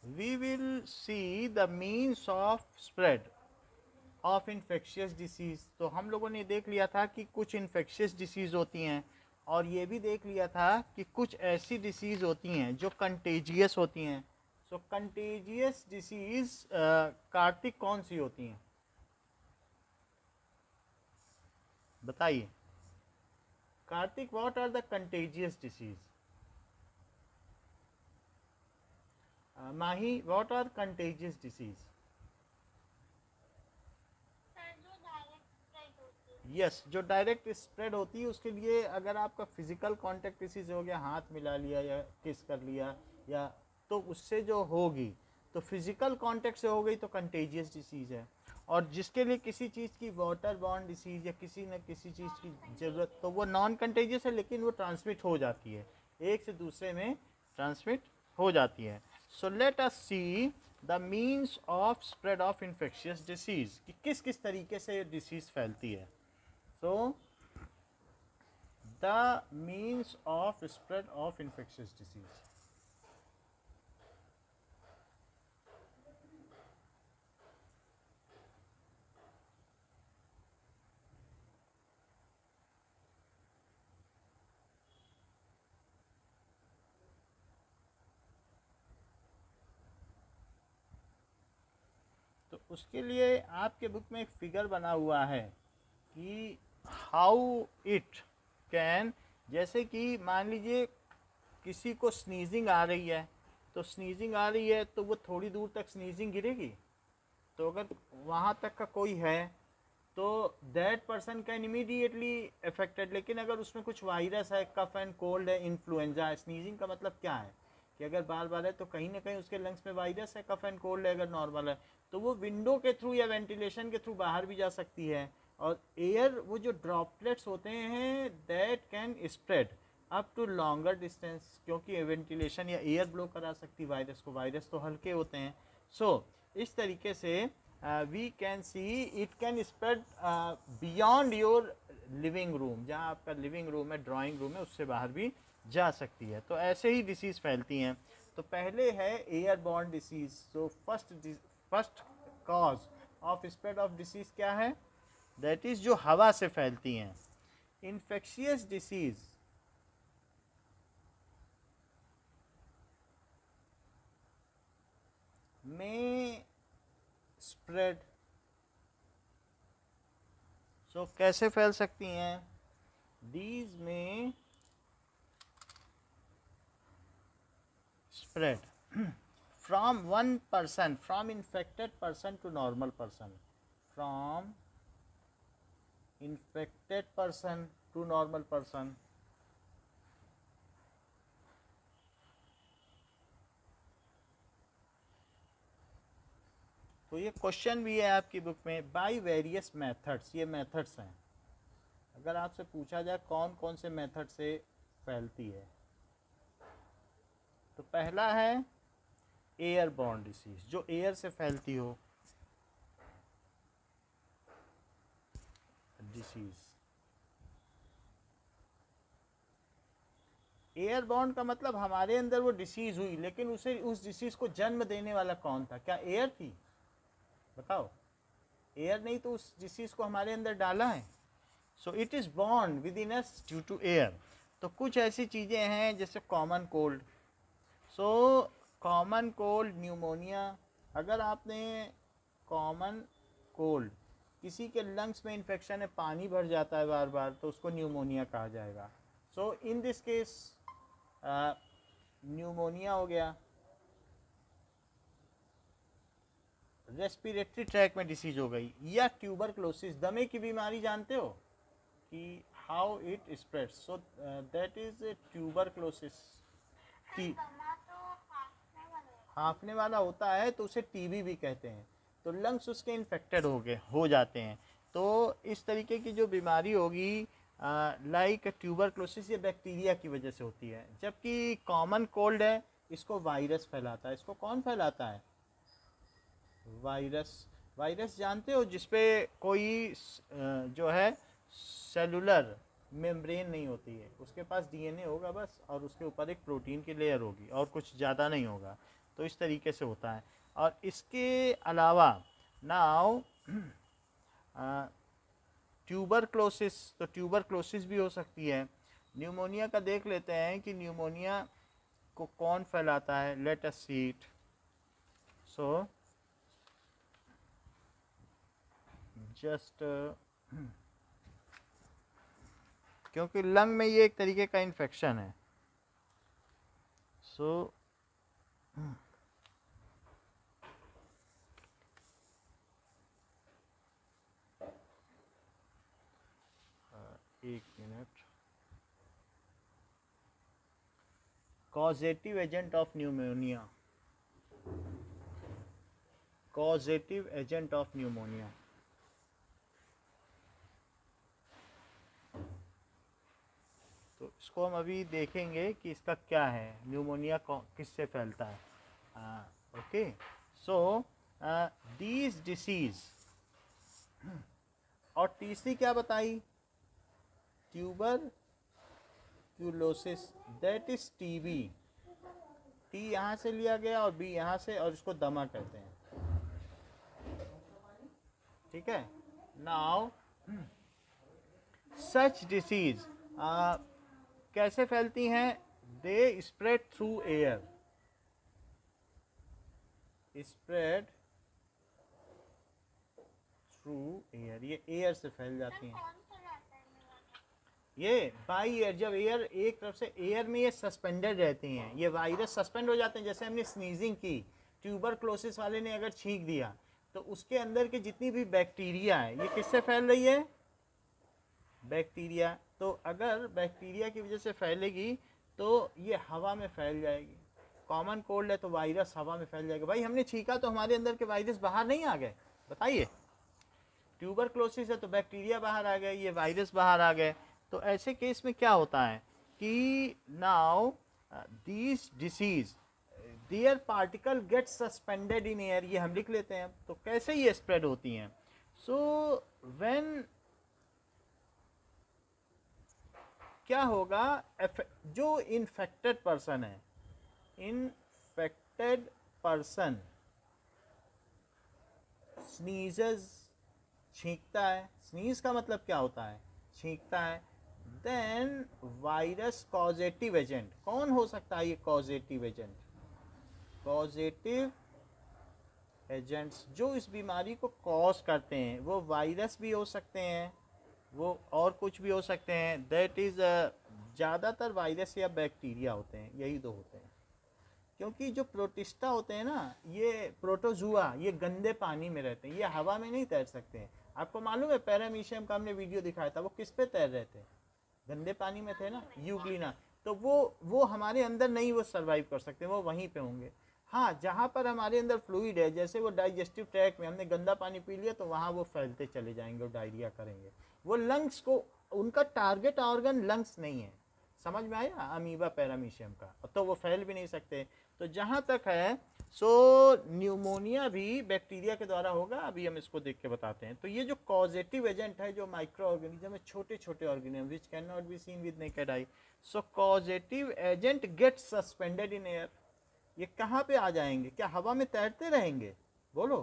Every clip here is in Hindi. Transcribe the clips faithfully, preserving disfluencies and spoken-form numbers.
We will see the means of spread of infectious disease. तो हम लोगों ने देख लिया था कि कुछ इन्फेक्शियस डिसीज़ होती हैं, और ये भी देख लिया था कि कुछ ऐसी डिसीज़ होती हैं जो कंटेजियस होती हैं। सो कंटेजियस डिसीज़ कार्तिक कौन सी होती हैं, बताइए Kartik, what are the contagious disease? Mahi, what are contagious disease? Yes yes, जो डायरेक्ट स्प्रेड होती है उसके लिए अगर आपका फिजिकल कांटेक्ट किसी से हो गया, हाथ मिला लिया या किस कर लिया, या तो उससे जो होगी, तो फिजिकल कांटेक्ट से हो गई तो कंटेजियस डिसीज़ है। और जिसके लिए किसी चीज़ की वाटर बॉर्न डिसीज़ या किसी न किसी चीज़ की ज़रूरत, तो वो नॉन कंटेजियस है लेकिन वो ट्रांसमिट हो जाती है, एक से दूसरे में ट्रांसमिट हो जाती है। So let us see the means of spread of infectious disease, कि किस किस तरीके से डिसीज़ फैलती है। So, the means of spread of infectious disease. तो उसके लिए आपके बुक में एक फिगर बना हुआ है कि हाउ इट कैन, जैसे कि मान लीजिए किसी को स्नीजिंग आ रही है, तो स्नीजिंग आ रही है तो वो थोड़ी दूर तक स्नीजिंग गिरेगी, तो अगर वहाँ तक का कोई है तो that person can immediately affected. लेकिन अगर उसमें कुछ वायरस है, कफ एंड कोल्ड है, इन्फ्लुएंजा है, स्नीजिंग का मतलब क्या है कि अगर बार बार है तो कहीं ना कहीं उसके लंग्स में वायरस है, कफ एंड कोल्ड है, अगर नॉर्मल है तो वो विंडो के थ्रू या वेंटिलेशन के थ्रू बाहर भी जा सकती है। और एयर, वो जो ड्रॉपलेट्स होते हैं that can spread up to longer distance, क्योंकि वेंटिलेशन या एयर ब्लो करा सकती वायरस को, वायरस तो हल्के होते हैं। सो so, इस तरीके से we can see it can spread beyond your living room, जहाँ आपका लिविंग रूम है, ड्राइंग रूम है, उससे बाहर भी जा सकती है। तो ऐसे ही डिसीज़ फैलती हैं। तो पहले है airborne disease. So first first cause of spread of disease क्या है, दैट इज़ जो हवा से फैलती हैं। इन्फेक्शियस डिसीज़ में स्प्रेड, सो कैसे फैल सकती हैं, दीज में spread from one person, from infected person to normal person, from infected person to normal person। तो ये क्वेश्चन भी है आपकी बुक में, बाय वेरियस मेथड्स, ये मेथड्स हैं। अगर आपसे पूछा जाए कौन कौन से मेथड से फैलती है, तो पहला है एयर बॉर्न डिसीज, जो एयर से फैलती हो डिसीज। एयर बॉर्न का मतलब हमारे अंदर वो डिसीज हुई, लेकिन उसे, उस डिसीज को जन्म देने वाला कौन था, क्या एयर थी, बताओ? एयर नहीं तो उस डिसीज को हमारे अंदर डाला है। So it is born within us due to air. तो कुछ ऐसी चीज़ें हैं जैसे common cold. So common cold, pneumonia, अगर आपने कॉमन कोल्ड, किसी के लंग्स में इन्फेक्शन है, पानी भर जाता है बार बार, तो उसको न्यूमोनिया कहा जाएगा। So in this case pneumonia हो गया। रेस्पिरेटरी ट्रैक में डिसीज हो गई, या ट्यूबरक्लोसिस, दमे की बीमारी जानते हो कि how it spread, so that is tuberculosis. T हाँफने वाला होता है तो उसे टीबी भी कहते हैं। तो लंग्स उसके इन्फेक्टेड हो गए, हो जाते हैं। तो इस तरीके की जो बीमारी होगी लाइक ट्यूबरक्लोसिस, ये बैक्टीरिया की वजह से होती है। जबकि कॉमन कोल्ड है, इसको वायरस फैलाता है। इसको कौन फैलाता है, वायरस। वायरस जानते हो जिसपे कोई जो है सेलुलर मेम्ब्रेन नहीं होती है, उसके पास डीएनए होगा बस, और उसके ऊपर एक प्रोटीन की लेयर होगी और कुछ ज़्यादा नहीं होगा। तो इस तरीके से होता है। और इसके अलावा नाउ ट्यूबरक्लोसिस, तो ट्यूबरक्लोसिस भी हो सकती है। न्यूमोनिया का देख लेते हैं कि न्यूमोनिया को कौन फैलाता है। Let us see it. So just क्योंकि लंग में ये एक तरीके का इन्फेक्शन है। सो so, एक minute. Causative agent of pneumonia, causative agent of pneumonia. तो इसको हम अभी देखेंगे कि इसका क्या है, न्यूमोनिया किससे फैलता है। ओके, सो दीज डिसीज, और तीसरी क्या बताई, tuberculosis, that is TB. T यहाँ से लिया गया और बी यहाँ से, और इसको दमा कहते हैं। ठीक है। नाउ सच डिसीज कैसे फैलती हैं, they spread through air, spread through air, ये एयर से फैल जाती हैं। ये बाई एयर, जब एयर एक तरफ से एयर में ये सस्पेंडेड रहती हैं, ये वायरस सस्पेंड हो जाते हैं। जैसे हमने स्नीजिंग की, ट्यूबरक्लोसिस वाले ने अगर छींक दिया तो उसके अंदर की जितनी भी बैक्टीरिया है ये किससे फैल रही है, बैक्टीरिया। तो अगर बैक्टीरिया की वजह से फैलेगी तो ये हवा में फैल जाएगी। कॉमन कोल्ड है तो वायरस हवा में फैल जाएगा। भाई हमने छींका तो हमारे अंदर के वायरस बाहर नहीं आ गए, बताइए। ट्यूबरक्लोसिस है तो बैक्टीरिया बाहर आ गए, ये वायरस बाहर आ गए। तो ऐसे केस में क्या होता है कि now these disease their particle get suspended in air, ये हम लिख लेते हैं। तो कैसे ये स्प्रेड होती हैं। सो so, व्हेन क्या होगा, जो इन्फेक्टेड पर्सन है, इन्फेक्टेड पर्सन स्नीजेस, छींकता है। स्नीज का मतलब क्या होता है, छींकता है। देन वायरस कॉजेटिव एजेंट, कौन हो सकता है ये कॉजेटिव एजेंट, कॉजेटिव एजेंट्स जो इस बीमारी को कॉज करते हैं, वो वायरस भी हो सकते हैं, वो और कुछ भी हो सकते हैं। दैट इज़ ज़्यादातर वायरस या बैक्टीरिया होते हैं, यही दो होते हैं। क्योंकि जो प्रोटिस्टा होते हैं ना, ये प्रोटोजुआ, ये गंदे पानी में रहते हैं, ये हवा में नहीं तैर सकते हैं। आपको मालूम है पैरामीशियम का हमने वीडियो दिखाया था, वो किस पे तैर रहे थे, गंदे पानी में थे ना, यूग्लिना। तो वो वो हमारे अंदर नहीं वो सर्वाइव कर सकते, वो वहीं पे होंगे। हाँ, जहाँ पर हमारे अंदर फ्लूइड है, जैसे वो डाइजेस्टिव ट्रैक में हमने गंदा पानी पी लिया तो वहाँ वो फैलते चले जाएंगे और डायरिया करेंगे। वो लंग्स को, उनका टारगेट ऑर्गन लंग्स नहीं है, समझ में आया, अमीबा पैरामीशियम का, तो वो फैल भी नहीं सकते। तो जहाँ तक है, सो न्यूमोनिया भी बैक्टीरिया के द्वारा होगा। अभी हम इसको देख के बताते हैं। तो ये जो कॉजेटिव एजेंट है, जो माइक्रो ऑर्गेनिज्म है, छोटे छोटे organism which can not be seen with naked eye, so causative agent get suspended in air. ये कहाँ पे आ जाएंगे, क्या हवा में तैरते रहेंगे, बोलो।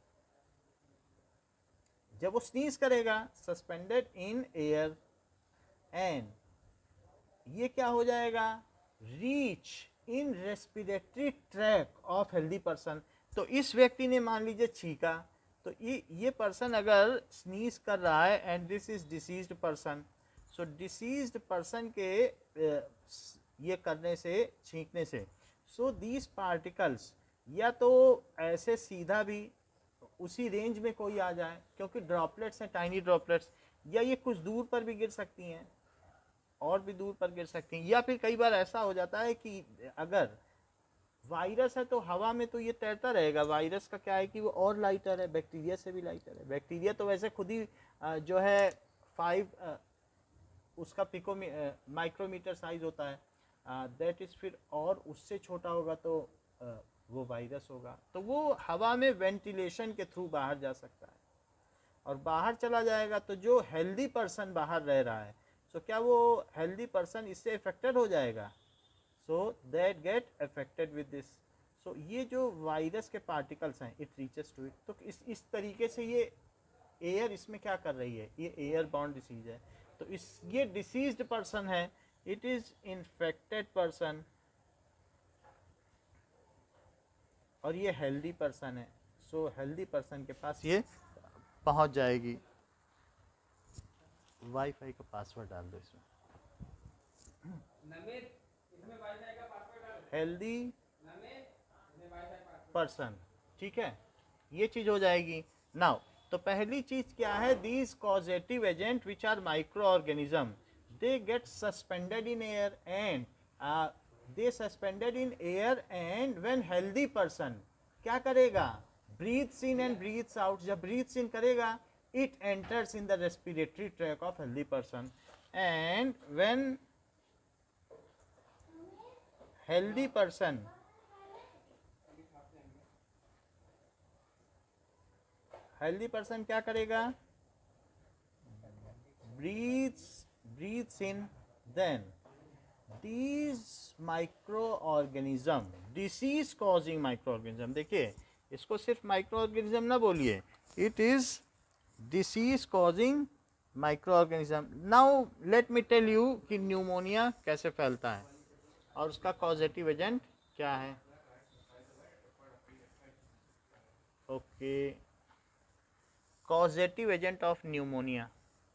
जब वो स्नीज करेगा, सस्पेंडेड इन एयर, एंड ये क्या हो जाएगा, reach in respiratory tract of healthy person. तो इस व्यक्ति ने मान लीजिए छींका, तो ये ये पर्सन अगर स्नीज कर रहा है, and this is diseased person, so diseased person के ये करने से, छींकने से, सो दीज पार्टिकल्स या तो ऐसे सीधा भी उसी रेंज में कोई आ जाए, क्योंकि ड्रॉपलेट्स हैं, टाइनी ड्रॉपलेट्स, या ये कुछ दूर पर भी गिर सकती हैं, और भी दूर पर गिर सकती हैं। या फिर कई बार ऐसा हो जाता है कि अगर वायरस है तो हवा में तो ये तैरता रहेगा। वायरस का क्या है कि वो और लाइटर है, बैक्टीरिया से भी लाइटर है। बैक्टीरिया तो वैसे खुद ही जो है फाइव उसका पिको माइक्रोमीटर साइज होता है, दैट इज, फिर और उससे छोटा होगा तो uh, वो वायरस होगा। तो वो हवा में वेंटिलेशन के थ्रू बाहर जा सकता है, और बाहर चला जाएगा तो जो हेल्दी पर्सन बाहर रह रहा है, सो so, क्या वो हेल्दी पर्सन इससे अफेक्टेड हो जाएगा, so that get affected with this. So so, ये जो वायरस के पार्टिकल्स हैं इट रीचेस टू इट, तो इस इस तरीके से ये एयर इसमें क्या कर रही है, ये एयर बाउंड डिसीज है। तो इस ये डिसीज्ड पर्सन है, इट इज इन्फेक्टेड पर्सन, और ये हेल्दी पर्सन है। सो हेल्दी पर्सन के पास ये पहुंच जाएगी। वाईफाई का पासवर्ड डाल दो इसमें, हेल्दी पर्सन, ठीक है, ये चीज हो जाएगी। नाउ तो पहली चीज क्या है, these causative agent which are microorganism, they get suspended in air and they suspended in air and when healthy person क्या करेगा, breathes in and breathes out, जब ब्रीथ्स इन करेगा it enters in the respiratory tract of healthy person, and when healthy person healthy person क्या करेगा, breathes breathes in, then these microorganism, disease causing microorganism, देखिए इसको सिर्फ माइक्रोऑर्गेनिज्म ना बोलिए, it is disease causing micro organism. Now let me tell you कि न्यूमोनिया कैसे फैलता है और उसका कॉजेटिव एजेंट क्या है। Okay, causative agent of pneumonia,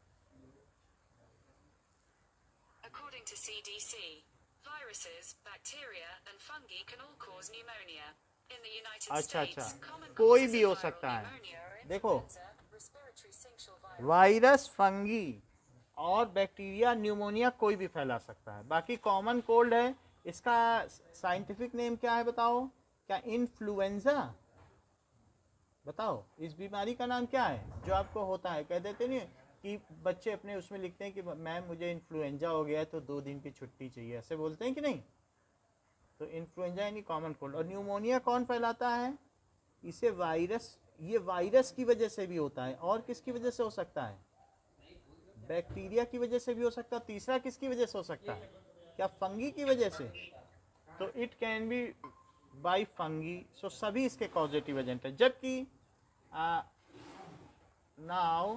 according to C D C, viruses, bacteria and fungi can all cause pneumonia. In the United अच्छा States, अच्छा common कोई causes भी of हो viral सकता है। pneumonia are देखो influenza, respiratory syncytial virus, virus, fungi और बैक्टीरिया न्यूमोनिया कोई भी फैला सकता है। बाकी कॉमन कोल्ड है, इसका साइंटिफिक नेम क्या है बताओ, क्या इन्फ्लुएंजा, बताओ इस बीमारी का नाम क्या है जो आपको होता है, कह देते नहीं कि बच्चे अपने उसमें लिखते हैं कि मैम मुझे इन्फ्लुएंजा हो गया है तो दो दिन की छुट्टी चाहिए, ऐसे बोलते हैं कि नहीं। तो इन्फ्लुएंजा यानी कॉमन कोल्ड। और न्यूमोनिया कौन फैलाता है, इसे वायरस, ये वायरस की वजह से भी होता है, और किसकी वजह से हो सकता है, बैक्टीरिया की वजह से भी हो सकता है, तीसरा किसकी वजह से हो सकता है, क्या फंगी की वजह से, तो it can be by fungi. So सभी इसके कॉजेटिव एजेंट है। जबकि now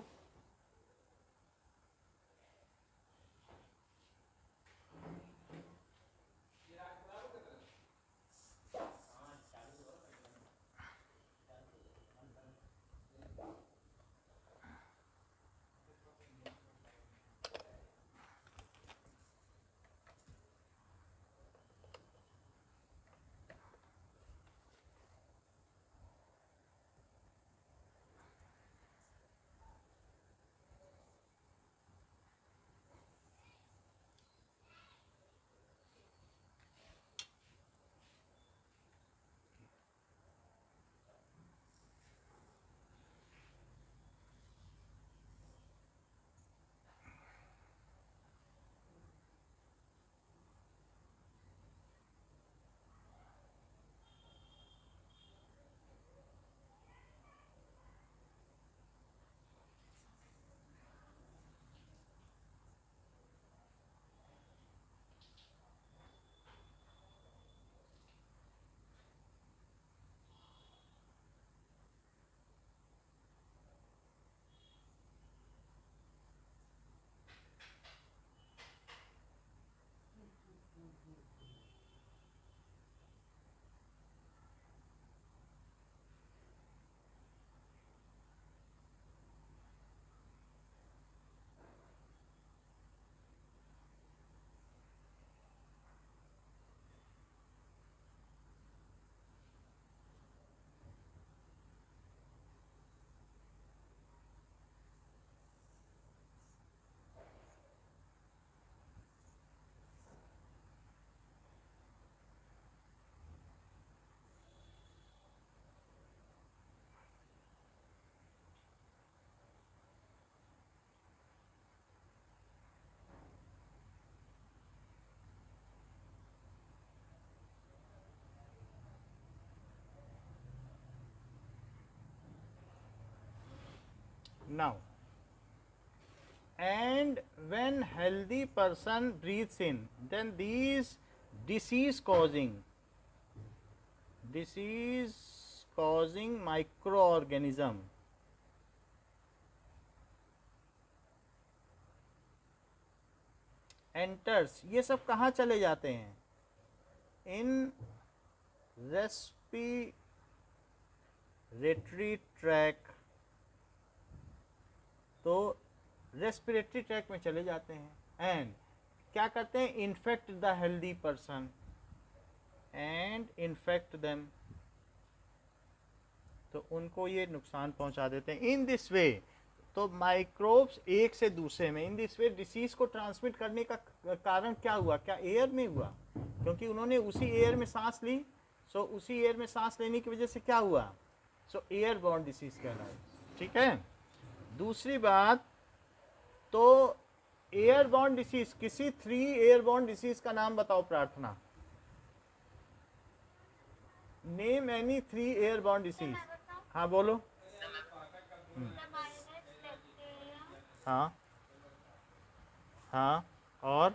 now and when healthy person breathes in, then these disease causing disease causing micro organism, enters, ये सब कहाँ चले जाते हैं? इन रेस्पिरेटरी ट्रैक, तो रेस्पिरेटरी ट्रैक में चले जाते हैं एंड क्या करते हैं? Infect the healthy person and infect them, तो उनको ये नुकसान पहुंचा देते हैं। इन दिस वे, तो माइक्रोब्स एक से दूसरे में, इन दिस वे डिसीज को ट्रांसमिट करने का कारण क्या हुआ? क्या एयर में हुआ? क्योंकि उन्होंने उसी एयर में सांस ली, सो उसी एयर में सांस लेने की वजह से क्या हुआ? सो एयर बॉर्न डिसीज कहलाए। ठीक है। दूसरी बात, तो एयर बॉर्न डिसीज, किसी थ्री एयर बॉर्न डिसीज का नाम बताओ Prarthana. Name any three airborne disease. हाँ बोलो। हाँ हाँ, और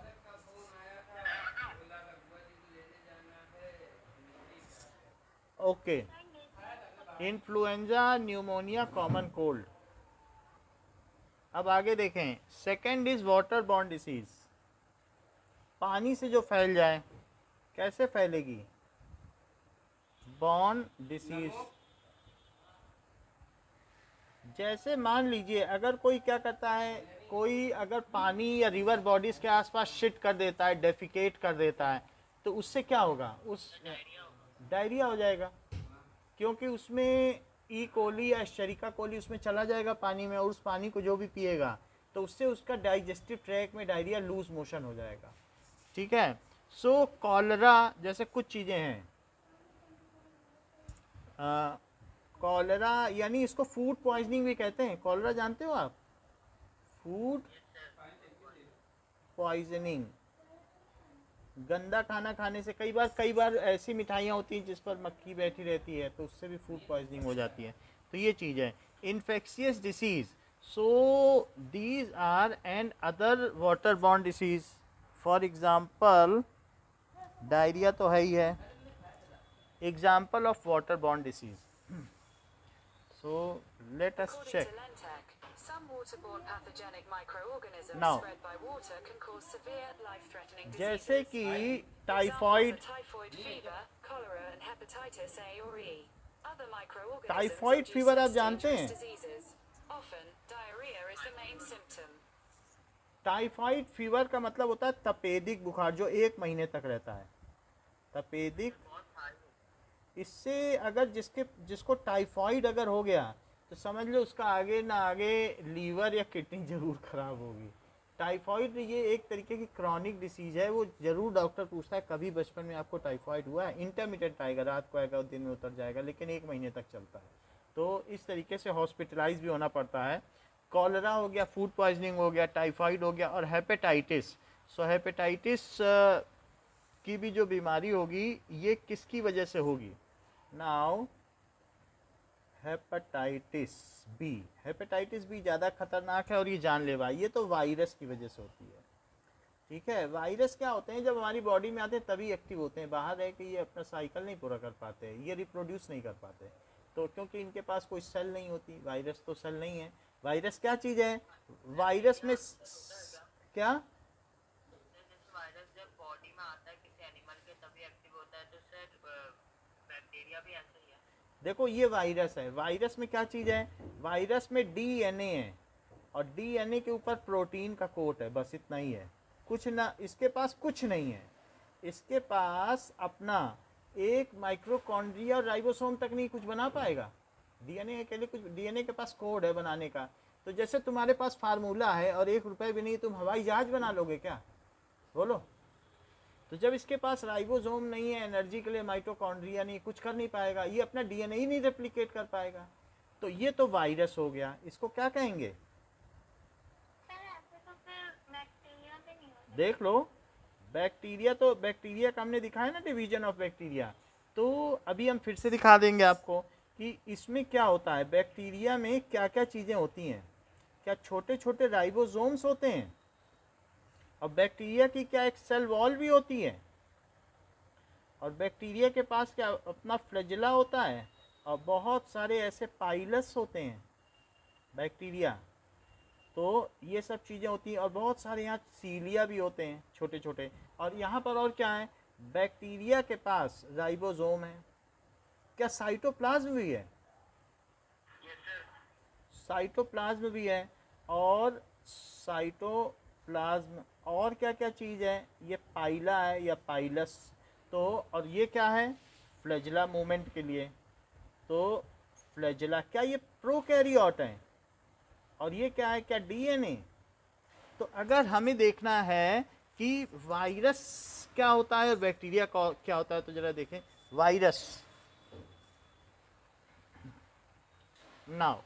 okay, influenza, pneumonia, common cold. अब आगे देखें, second is waterborne disease, पानी से जो फैल जाए, कैसे फैलेगी? Borne disease. जैसे मान लीजिए अगर कोई क्या करता है, कोई अगर पानी या रिवर बॉडीज के आसपास शिट कर देता है, डेफिकेट कर देता है, तो उससे क्या होगा? उस डायरिया हो जाएगा, क्योंकि उसमें ई कोली या एस्चेरिका कोली उसमें चला जाएगा पानी में, और उस पानी को जो भी पिएगा तो उससे उसका डाइजेस्टिव ट्रैक में डायरिया, लूज मोशन हो जाएगा। ठीक है। सो कॉलरा जैसे कुछ चीज़ें हैं, कॉलरा यानी इसको फूड पॉइजनिंग भी कहते हैं। कॉलरा जानते हो आप? फूड पॉइजनिंग, गंदा खाना खाने से, कई बार कई बार ऐसी मिठाइयाँ होती हैं जिस पर मक्खी बैठी रहती है, तो उससे भी फूड पॉइजनिंग हो जाती है। तो ये चीज़ है। Infectious disease, so these are and other waterborne disease, for example diarrhoea तो है ही है, example of waterborne disease. So let us check. Some waterborne pathogenic microorganisms Now, spread by water can cause severe life-threatening diseases. जैसे कि Examples typhoid, are typhoid fever, cholera, and hepatitis A or E. Other microorganisms typhoid induce fever आप such जानते dangerous हैं? diseases. Often, diarrhea is the main symptom. Typhoid fever का मतलब होता है तपेदिक बुखार, जो एक महीने तक रहता है। तपेदिक, इससे अगर जिसके जिसको टाइफॉइड अगर हो गया तो समझ लो उसका आगे ना आगे लीवर या किडनी जरूर खराब होगी। टाइफॉइड ये एक तरीके की क्रॉनिक डिसीज है, वो जरूर डॉक्टर पूछता है कभी बचपन में आपको टाइफॉइड हुआ है? इंटरमीडिएट आएगा, रात को आएगा और दिन में उतर जाएगा, लेकिन एक महीने तक चलता है। तो इस तरीके से हॉस्पिटलाइज भी होना पड़ता है। कॉलरा हो गया, फूड पॉइजनिंग हो गया, टाइफॉइड हो गया, और हेपेटाइटिस। सो हेपेटाइटिस की भी जो बीमारी होगी ये किसकी वजह से होगी? Now hepatitis B, hepatitis B ज़्यादा खतरनाक है और ये जानलेवा है। ये तो वायरस की वजह से होती है। ठीक है। वायरस क्या होते हैं, जब हमारी बॉडी में आते हैं तभी एक्टिव होते हैं, बाहर रह के ये अपना साइकिल नहीं पूरा कर पाते, ये रिप्रोड्यूस नहीं कर पाते, तो क्योंकि इनके पास कोई सेल नहीं होती। वायरस तो सेल नहीं है। वायरस क्या चीज़ है? वायरस में स... क्या वायरस जब बॉडी में आता है किसी एनिमल के तभी एक्टिव होता है, तो सर बैक्टीरिया भी ऐसा ही है। देखो ये वायरस है, वायरस में क्या चीज़ है? वायरस में डीएनए है, और डीएनए के ऊपर प्रोटीन का कोट है, बस इतना ही है, कुछ ना, इसके पास कुछ नहीं है। इसके पास अपना एक माइक्रोकॉन्ड्रिया और राइबोसोम तक नहीं कुछ बना पाएगा। डीएनए के लिए कुछ, डीएनए के पास कोड है बनाने का। तो जैसे तुम्हारे पास फार्मूला है और एक रुपए भी नहीं, तुम हवाई जहाज बना लोगे क्या? बोलो। तो जब इसके पास राइबोसोम नहीं है एनर्जी के लिए, माइटोकॉन्ड्रिया नहीं, कुछ कर नहीं पाएगा, ये अपना डीएनए ही नहीं रेप्लिकेट कर पाएगा। तो ये तो वायरस हो गया। इसको क्या कहेंगे? देख लो, बैक्टीरिया, तो बैक्टीरिया का हमने दिखाया ना, डिवीजन ऑफ बैक्टीरिया। तो अभी हम फिर से दिखा देंगे आपको कि इसमें क्या होता है। बैक्टीरिया में क्या क्या चीज़ें होती हैं। क्या छोटे छोटे राइबोसोम्स होते हैं, और बैक्टीरिया की क्या एक सेल वॉल भी होती है, और बैक्टीरिया के पास क्या अपना फ्लैजेला होता है और बहुत सारे ऐसे पाइलस होते हैं बैक्टीरिया, तो ये सब चीज़ें होती हैं और बहुत सारे यहाँ सीलिया भी होते हैं छोटे छोटे। और यहाँ पर और क्या है, बैक्टीरिया के पास राइबोसोम है, क्या साइटोप्लाज्म भी है, साइटोप्लाज्म भी है और साइटोप्लाज्म और क्या क्या चीज़ है, ये पाइला है या पाइलस। तो और ये क्या है, फ्लैजेला मूवमेंट के लिए, तो फ्लैजेला क्या ये प्रोकैरियोट है और ये क्या है, क्या डीएनए। तो अगर हमें देखना है कि वायरस क्या होता है और बैक्टीरिया क्या होता है, तो जरा देखें वायरस। नाउ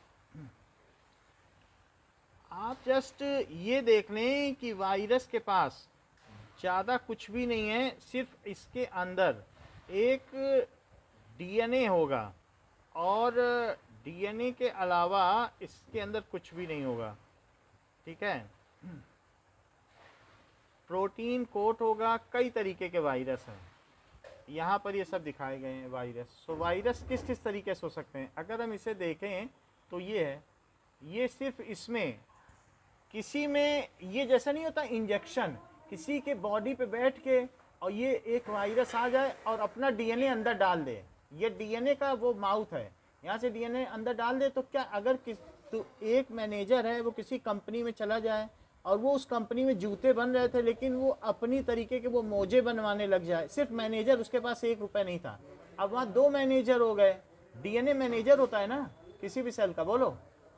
आप जस्ट ये देख लें कि वायरस के पास ज़्यादा कुछ भी नहीं है, सिर्फ इसके अंदर एक डीएनए होगा और डीएनए के अलावा इसके अंदर कुछ भी नहीं होगा, ठीक है। प्रोटीन कोट होगा, कई तरीके के वायरस हैं, यहाँ पर ये सब दिखाए गए हैं वायरस। सो वायरस किस किस तरीके से हो सकते हैं, अगर हम इसे देखें तो ये है, ये सिर्फ इसमें किसी में ये जैसा नहीं होता इंजेक्शन, किसी के बॉडी पे बैठ के और ये एक वायरस आ जाए और अपना डीएनए अंदर डाल दे, ये डीएनए का वो माउथ है, यहाँ से डीएनए अंदर डाल दे। तो क्या अगर किस तो एक मैनेजर है वो किसी कंपनी में चला जाए और वो उस कंपनी में जूते बन रहे थे लेकिन वो अपनी तरीके के वो मोजे बनवाने लग जाए, सिर्फ मैनेजर, उसके पास एक रुपये नहीं था, अब वहाँ दो मैनेजर हो गए। डीएनए मैनेजर होता है ना किसी भी सेल का, बोलो,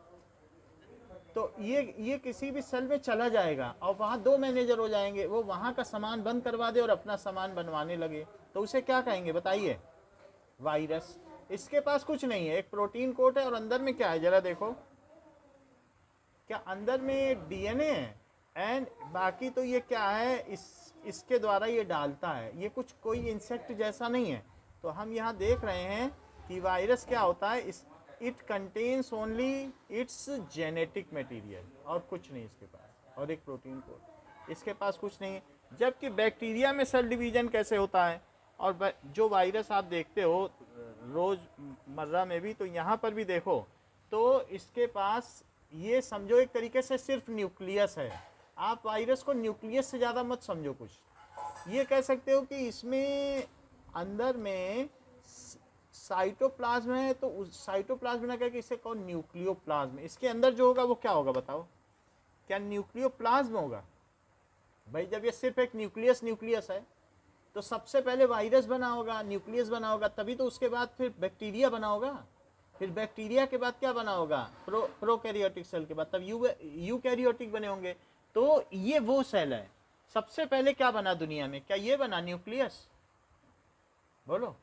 तो ये ये किसी भी सेल में चला जाएगा और वहाँ दो मैनेजर हो जाएंगे, वो वहाँ का सामान बंद करवा दे और अपना सामान बनवाने लगे, तो उसे क्या कहेंगे बताइए, वायरस। इसके पास कुछ नहीं है, एक प्रोटीन कोट है और अंदर में क्या है जरा देखो, क्या अंदर में डीएनए है एंड बाकी तो ये क्या है, इस इसके द्वारा ये डालता है, ये कुछ कोई इंसेक्ट जैसा नहीं है। तो हम यहाँ देख रहे हैं कि वायरस क्या होता है, इस it contains only its genetic material और कुछ नहीं इसके पास, और एक प्रोटीन कोड, इसके पास कुछ नहीं है। जबकि बैक्टीरिया में सेल डिवीजन कैसे होता है और जो वायरस आप देखते हो रोज़मर्रा में भी, तो यहाँ पर भी देखो तो इसके पास ये समझो एक तरीके से सिर्फ न्यूक्लियस है। आप वायरस को न्यूक्लियस से ज़्यादा मत समझो कुछ, ये कह सकते हो कि इसमें अंदर में साइटोप्लाज्म है, तो उस साइटोप्लाज्म ना कह के इसे कहो न्यूक्लियोप्लाज्म। इसके अंदर जो होगा वो क्या होगा बताओ, क्या न्यूक्लियोप्लाज्म होगा? भाई जब ये सिर्फ एक न्यूक्लियस न्यूक्लियस है तो सबसे पहले वायरस बना होगा, न्यूक्लियस बना होगा, तभी तो उसके बाद फिर बैक्टीरिया बना होगा, फिर बैक्टीरिया के बाद क्या बना होगा, प्रो प्रोकैरियोटिक सेल के बाद तब यू यूकैरियोटिक बने होंगे। तो ये वो सेल है, सबसे पहले क्या बना दुनिया में, क्या ये बना न्यूक्लियस? बोलो,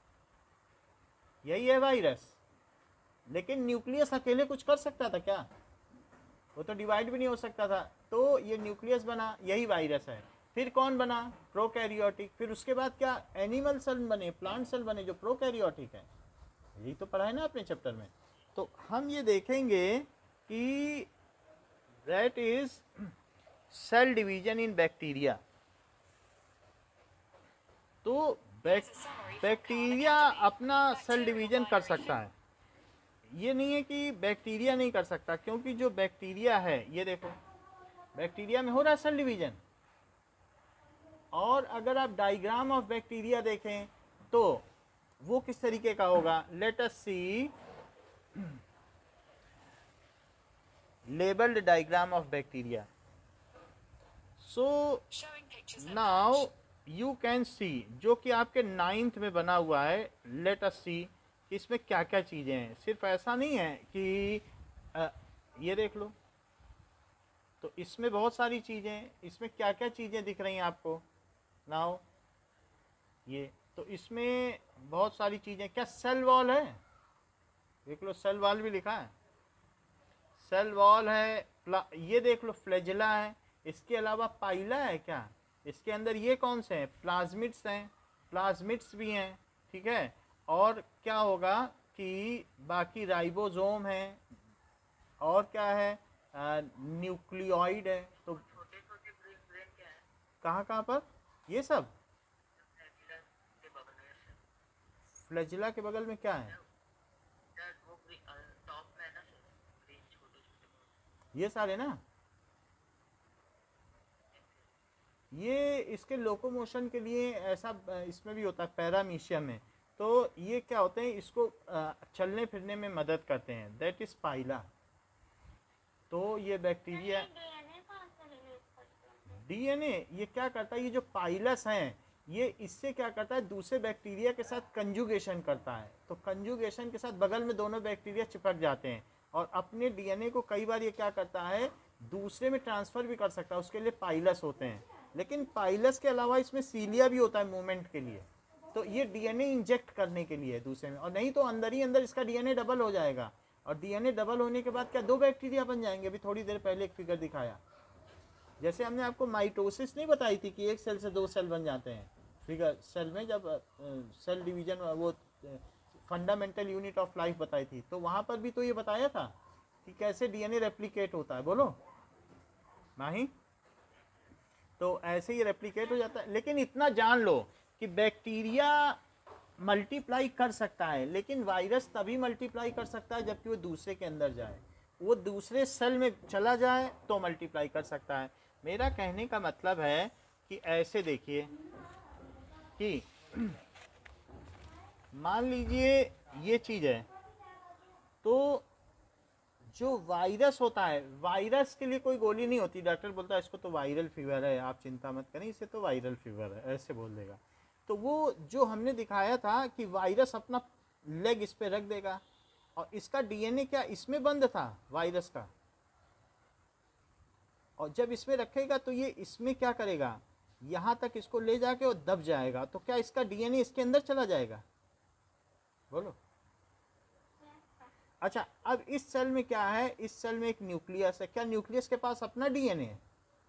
यही है वायरस। लेकिन न्यूक्लियस अकेले कुछ कर सकता था क्या? वो तो डिवाइड भी नहीं हो सकता था, तो ये न्यूक्लियस बना, यही वायरस है। फिर कौन बना? प्रोकैरियोटिक। फिर उसके बाद क्या एनिमल सेल बने, प्लांट सेल बने जो प्रोकैरियोटिक है, यही तो पढ़ा है ना अपने चैप्टर में। तो हम ये देखेंगे कि that is cell division in bacteria. तो बैक्टीरिया अपना सेल डिवीजन कर सकता है, ये नहीं है कि बैक्टीरिया नहीं कर सकता, क्योंकि जो बैक्टीरिया है ये देखो बैक्टीरिया में हो रहा है सेल डिवीजन। और अगर आप डायग्राम ऑफ बैक्टीरिया देखें तो वो किस तरीके का होगा, let us see labelled diagram of bacteria. So now you can see, जो कि आपके नाइन्थ में बना हुआ है, लेट अस सी इसमें क्या क्या चीज़ें हैं। सिर्फ ऐसा नहीं है कि आ, ये देख लो, तो इसमें बहुत सारी चीज़ें, इसमें क्या क्या चीज़ें दिख रही हैं आपको नाउ, ये तो इसमें बहुत सारी चीज़ें, क्या सेल वॉल है, देख लो सेल वॉल भी लिखा है, सेल वॉल है, ये देख लो फ्लैजेला है, इसके अलावा पाइला है क्या, इसके अंदर ये कौन से हैं, प्लाज्मिड्स हैं, प्लाज्मिड्स भी हैं, ठीक है। और क्या होगा कि बाकी राइबोसोम है, और क्या है, न्यूक्लियोइड है। तो कहाँ कहाँ पर ये सब फ्लैजिला के बगल में क्या है? सर वो टॉप में है ना सर, ग्रीन छोटे छोटे। ये सारे ना, ये इसके लोकोमोशन के लिए ऐसा इसमें भी होता है पैरामीशियम में। तो ये क्या होते हैं, इसको चलने फिरने में मदद करते हैं, दैट इज पाइला। तो ये बैक्टीरिया डीएनए ये क्या करता है, ये जो पाइलस हैं ये इससे क्या करता है, दूसरे बैक्टीरिया के साथ कंजुगेशन करता है। तो कंजुगेशन के साथ बगल में दोनों बैक्टीरिया चिपक जाते हैं और अपने डीएनए को कई बार ये क्या करता है, दूसरे में ट्रांसफ़र भी कर सकता है, उसके लिए पाइलस होते हैं। लेकिन पाइलस के अलावा इसमें सीलिया भी होता है मूवमेंट के लिए। तो ये डीएनए इंजेक्ट करने के लिए दूसरे में, और नहीं तो अंदर ही अंदर इसका डीएनए डबल हो जाएगा। और डीएनए डबल होने के बाद क्या दो बैक्टीरिया बन जाएंगे। अभी थोड़ी देर पहले एक फिगर दिखाया, जैसे हमने आपको माइटोसिस नहीं बताई थी कि एक सेल से दो सेल बन जाते हैं। फिगर सेल में जब सेल डिवीजन वो फंडामेंटल यूनिट ऑफ लाइफ बताई थी, तो वहाँ पर भी तो ये बताया था कि कैसे डीएनए रेप्लिकेट होता है। बोलो नहीं, तो ऐसे ही रेप्लिकेट हो जाता है। लेकिन इतना जान लो कि बैक्टीरिया मल्टीप्लाई कर सकता है, लेकिन वायरस तभी मल्टीप्लाई कर सकता है जबकि वो दूसरे के अंदर जाए, वो दूसरे सेल में चला जाए तो मल्टीप्लाई कर सकता है। मेरा कहने का मतलब है कि ऐसे देखिए कि मान लीजिए ये चीज़ है, तो जो वायरस होता है, वायरस के लिए कोई गोली नहीं होती। डॉक्टर बोलता है इसको तो वायरल फीवर है, आप चिंता मत करें, इसे तो वायरल फीवर है, ऐसे बोल देगा। तो वो जो हमने दिखाया था कि वायरस अपना लेग इस पे रख देगा और इसका डीएनए क्या इसमें बंद था वायरस का, और जब इसमें रखेगा तो ये इसमें क्या करेगा, यहाँ तक इसको ले जाके और दब जाएगा। तो क्या इसका डीएनए इसके अंदर चला जाएगा? बोलो। अच्छा, अब इस सेल में क्या है, इस सेल में एक न्यूक्लियस है। क्या न्यूक्लियस के पास अपना डीएनए है?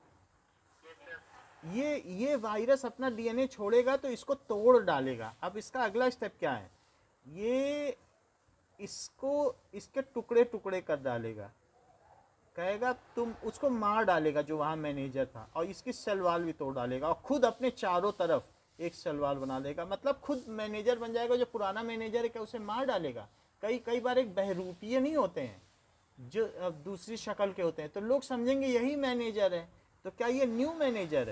ये ये वायरस अपना डीएनए छोड़ेगा तो इसको तोड़ डालेगा। अब इसका अगला स्टेप क्या है, ये इसको इसके टुकड़े टुकड़े कर डालेगा, कहेगा तुम, उसको मार डालेगा जो वहाँ मैनेजर था, और इसकी सेल वाल भी तोड़ डालेगा और खुद अपने चारों तरफ एक सेल वाल बना देगा। मतलब खुद मैनेजर बन जाएगा। जो पुराना मैनेजर है क्या उसे मार डालेगा। कई कई बार एक बहरूपिये नहीं होते हैं जो दूसरी शक्ल के होते हैं, तो लोग समझेंगे यही मैनेजर है। तो क्या ये न्यू मैनेजर है?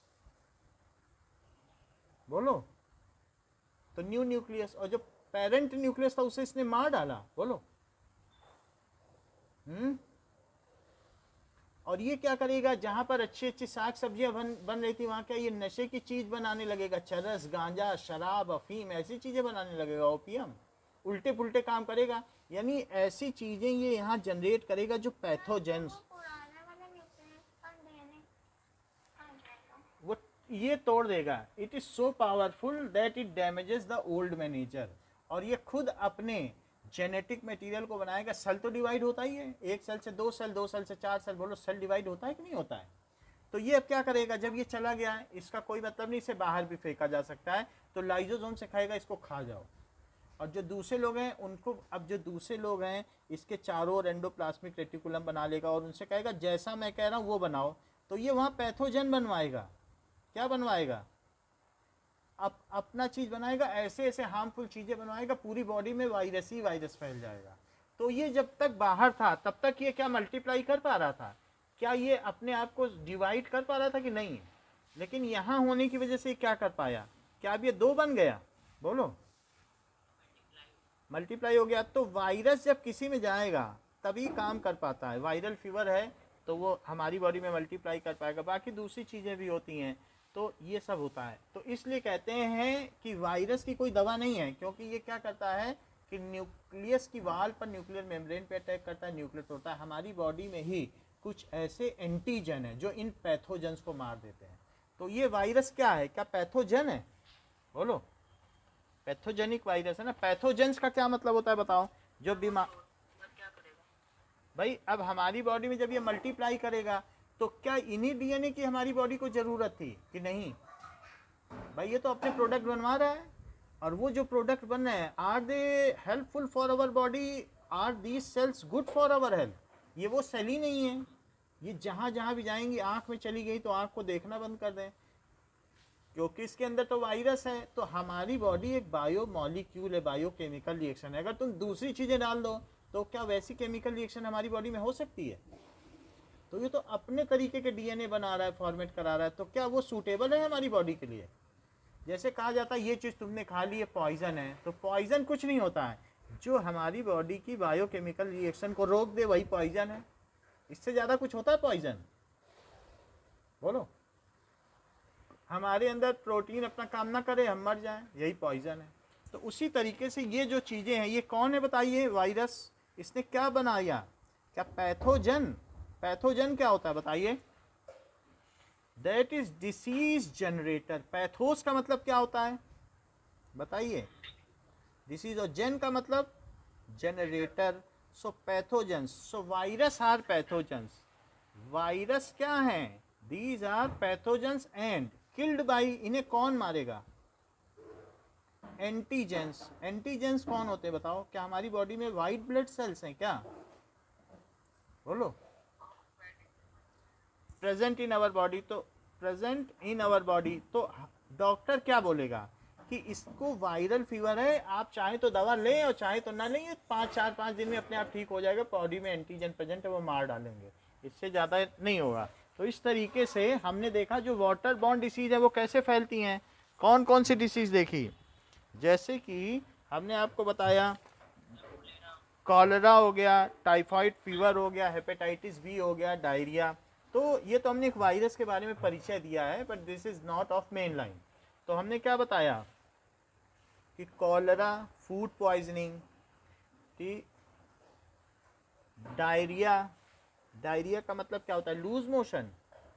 बोलो। तो न्यू न्यूक्लियस, और जो पेरेंट न्यूक्लियस था उसे इसने मार डाला। बोलो। हम्म और ये क्या करेगा, जहां पर अच्छी अच्छी साग सब्जियां बन बन रही थी वहां क्या ये नशे की चीज बनाने लगेगा, चरस, गांजा, शराब, अफीम, ऐसी चीजें बनाने लगेगा, ओपियम, उल्टे पुल्टे काम करेगा। यानी ऐसी चीजें ये यहाँ जनरेट करेगा जो पैथोजेंस, वो ये तोड़ देगा। It is so powerful that it damages the old manager. और ये खुद अपने जेनेटिक मटेरियल को बनाएगा। सेल तो डिवाइड होता ही है, एक सेल से दो सेल, दो सेल से चार सेल। बोलो सेल डिवाइड होता है कि नहीं होता है? तो ये अब क्या करेगा, जब ये चला गया है, इसका कोई मतलब नहीं, इसे बाहर भी फेंका जा सकता है। तो लाइजोसोम से खाएगा, इसको खा जाओ। और जो दूसरे लोग हैं उनको, अब जो दूसरे लोग हैं इसके चारों ओर एंडोप्लाज्मिक रेटिकुलम बना लेगा और उनसे कहेगा जैसा मैं कह रहा हूँ वो बनाओ। तो ये वहाँ पैथोजन बनवाएगा। क्या बनवाएगा? अप, अपना चीज़ बनाएगा, ऐसे ऐसे हार्मफुल चीज़ें बनवाएगा, पूरी बॉडी में वायरस ही वायरस फैल जाएगा। तो ये जब तक बाहर था तब तक ये क्या मल्टीप्लाई कर पा रहा था? क्या ये अपने आप को डिवाइड कर पा रहा था कि नहीं? लेकिन यहाँ होने की वजह से क्या कर पाया? क्या अब ये दो बन गया? बोलो, मल्टीप्लाई हो गया। तो वायरस जब किसी में जाएगा तभी काम कर पाता है। वायरल फीवर है तो वो हमारी बॉडी में मल्टीप्लाई कर पाएगा, बाकी दूसरी चीज़ें भी होती हैं। तो ये सब होता है। तो इसलिए कहते हैं कि वायरस की कोई दवा नहीं है, क्योंकि ये क्या करता है कि न्यूक्लियस की वाल पर, न्यूक्लियर मेम्ब्रेन पे अटैक करता है, न्यूक्लियर तोड़ता है। हमारी बॉडी में ही कुछ ऐसे एंटीजन हैं जो इन पैथोजेंस को मार देते हैं। तो ये वायरस क्या है? क्या पैथोजन है? बोलो, पैथोजेनिक वायरस है ना। पैथोजेंस का क्या मतलब होता है बताओ? जो बीमार, भाई अब हमारी बॉडी में जब ये मल्टीप्लाई करेगा तो क्या इन्हीं डीएनए की हमारी बॉडी को ज़रूरत थी कि नहीं? भाई ये तो अपने प्रोडक्ट बनवा रहा है, और वो जो प्रोडक्ट बन रहे हैं, are they helpful for our body? Are these cells good for our health? ये वो सेल ही नहीं है। ये जहाँ जहाँ भी जाएंगी, आँख में चली गई तो आँख को देखना बंद कर दें, क्योंकि इसके अंदर तो वायरस है, तो हमारी बॉडी एक बायो मॉलिक्यूल है, बायोकेमिकल रिएक्शन है। अगर तुम दूसरी चीज़ें डाल दो तो क्या वैसी केमिकल रिएक्शन हमारी बॉडी में हो सकती है? तो ये तो अपने तरीके के डीएनए बना रहा है, फॉर्मेट करा रहा है, तो क्या वो सूटेबल है हमारी बॉडी के लिए? जैसे कहा जाता है ये चीज़ तुमने खा ली है पॉइजन है, तो पॉइजन कुछ नहीं होता है, जो हमारी बॉडी की बायोकेमिकल रिएक्शन को रोक दे वही पॉइजन है। इससे ज़्यादा कुछ होता है पॉइजन? बोलो। हमारे अंदर प्रोटीन अपना काम ना करे, हम मर जाएं, यही पॉइजन है। तो उसी तरीके से ये जो चीज़ें हैं, ये कौन है बताइए? वायरस। इसने क्या बनाया? क्या पैथोजन? पैथोजन क्या होता है बताइए? That is disease generator. Pathos का मतलब क्या होता है बताइए? डिसीज। और जेन का मतलब generator. So pathogens. So virus are pathogens. Virus क्या हैं? These are pathogens and killed by. इन्हें कौन मारेगा? एंटीजेंस। एंटीजेंस कौन होते हैं बताओ? क्या हमारी बॉडी में वाइट ब्लड सेल्स हैं क्या? बोलो। Present in our body. तो प्रेजेंट इन आवर बॉडी, तो डॉक्टर क्या बोलेगा कि इसको वायरल फीवर है, आप चाहे तो दवा लें और चाहे तो ना लें, ये पाँच चार पाँच दिन में अपने आप ठीक हो जाएगा, बॉडी में एंटीजन प्रेजेंट है वो मार डालेंगे, इससे ज़्यादा नहीं होगा। तो इस तरीके से हमने देखा जो वाटर बॉर्न डिसीज़ है वो कैसे फैलती हैं। कौन कौन सी डिसीज़ देखी? जैसे कि हमने आपको बताया कॉलरा हो गया, टाइफाइड फीवर हो गया, हेपेटाइटिस बी हो गया, डायरिया। तो ये तो हमने एक वायरस के बारे में परिचय दिया है, but this is not of main line. तो हमने क्या बताया कि कॉलरा, फूड पॉइजनिंग, ठीक, डायरिया। डायरिया का मतलब क्या होता है? Loose motion.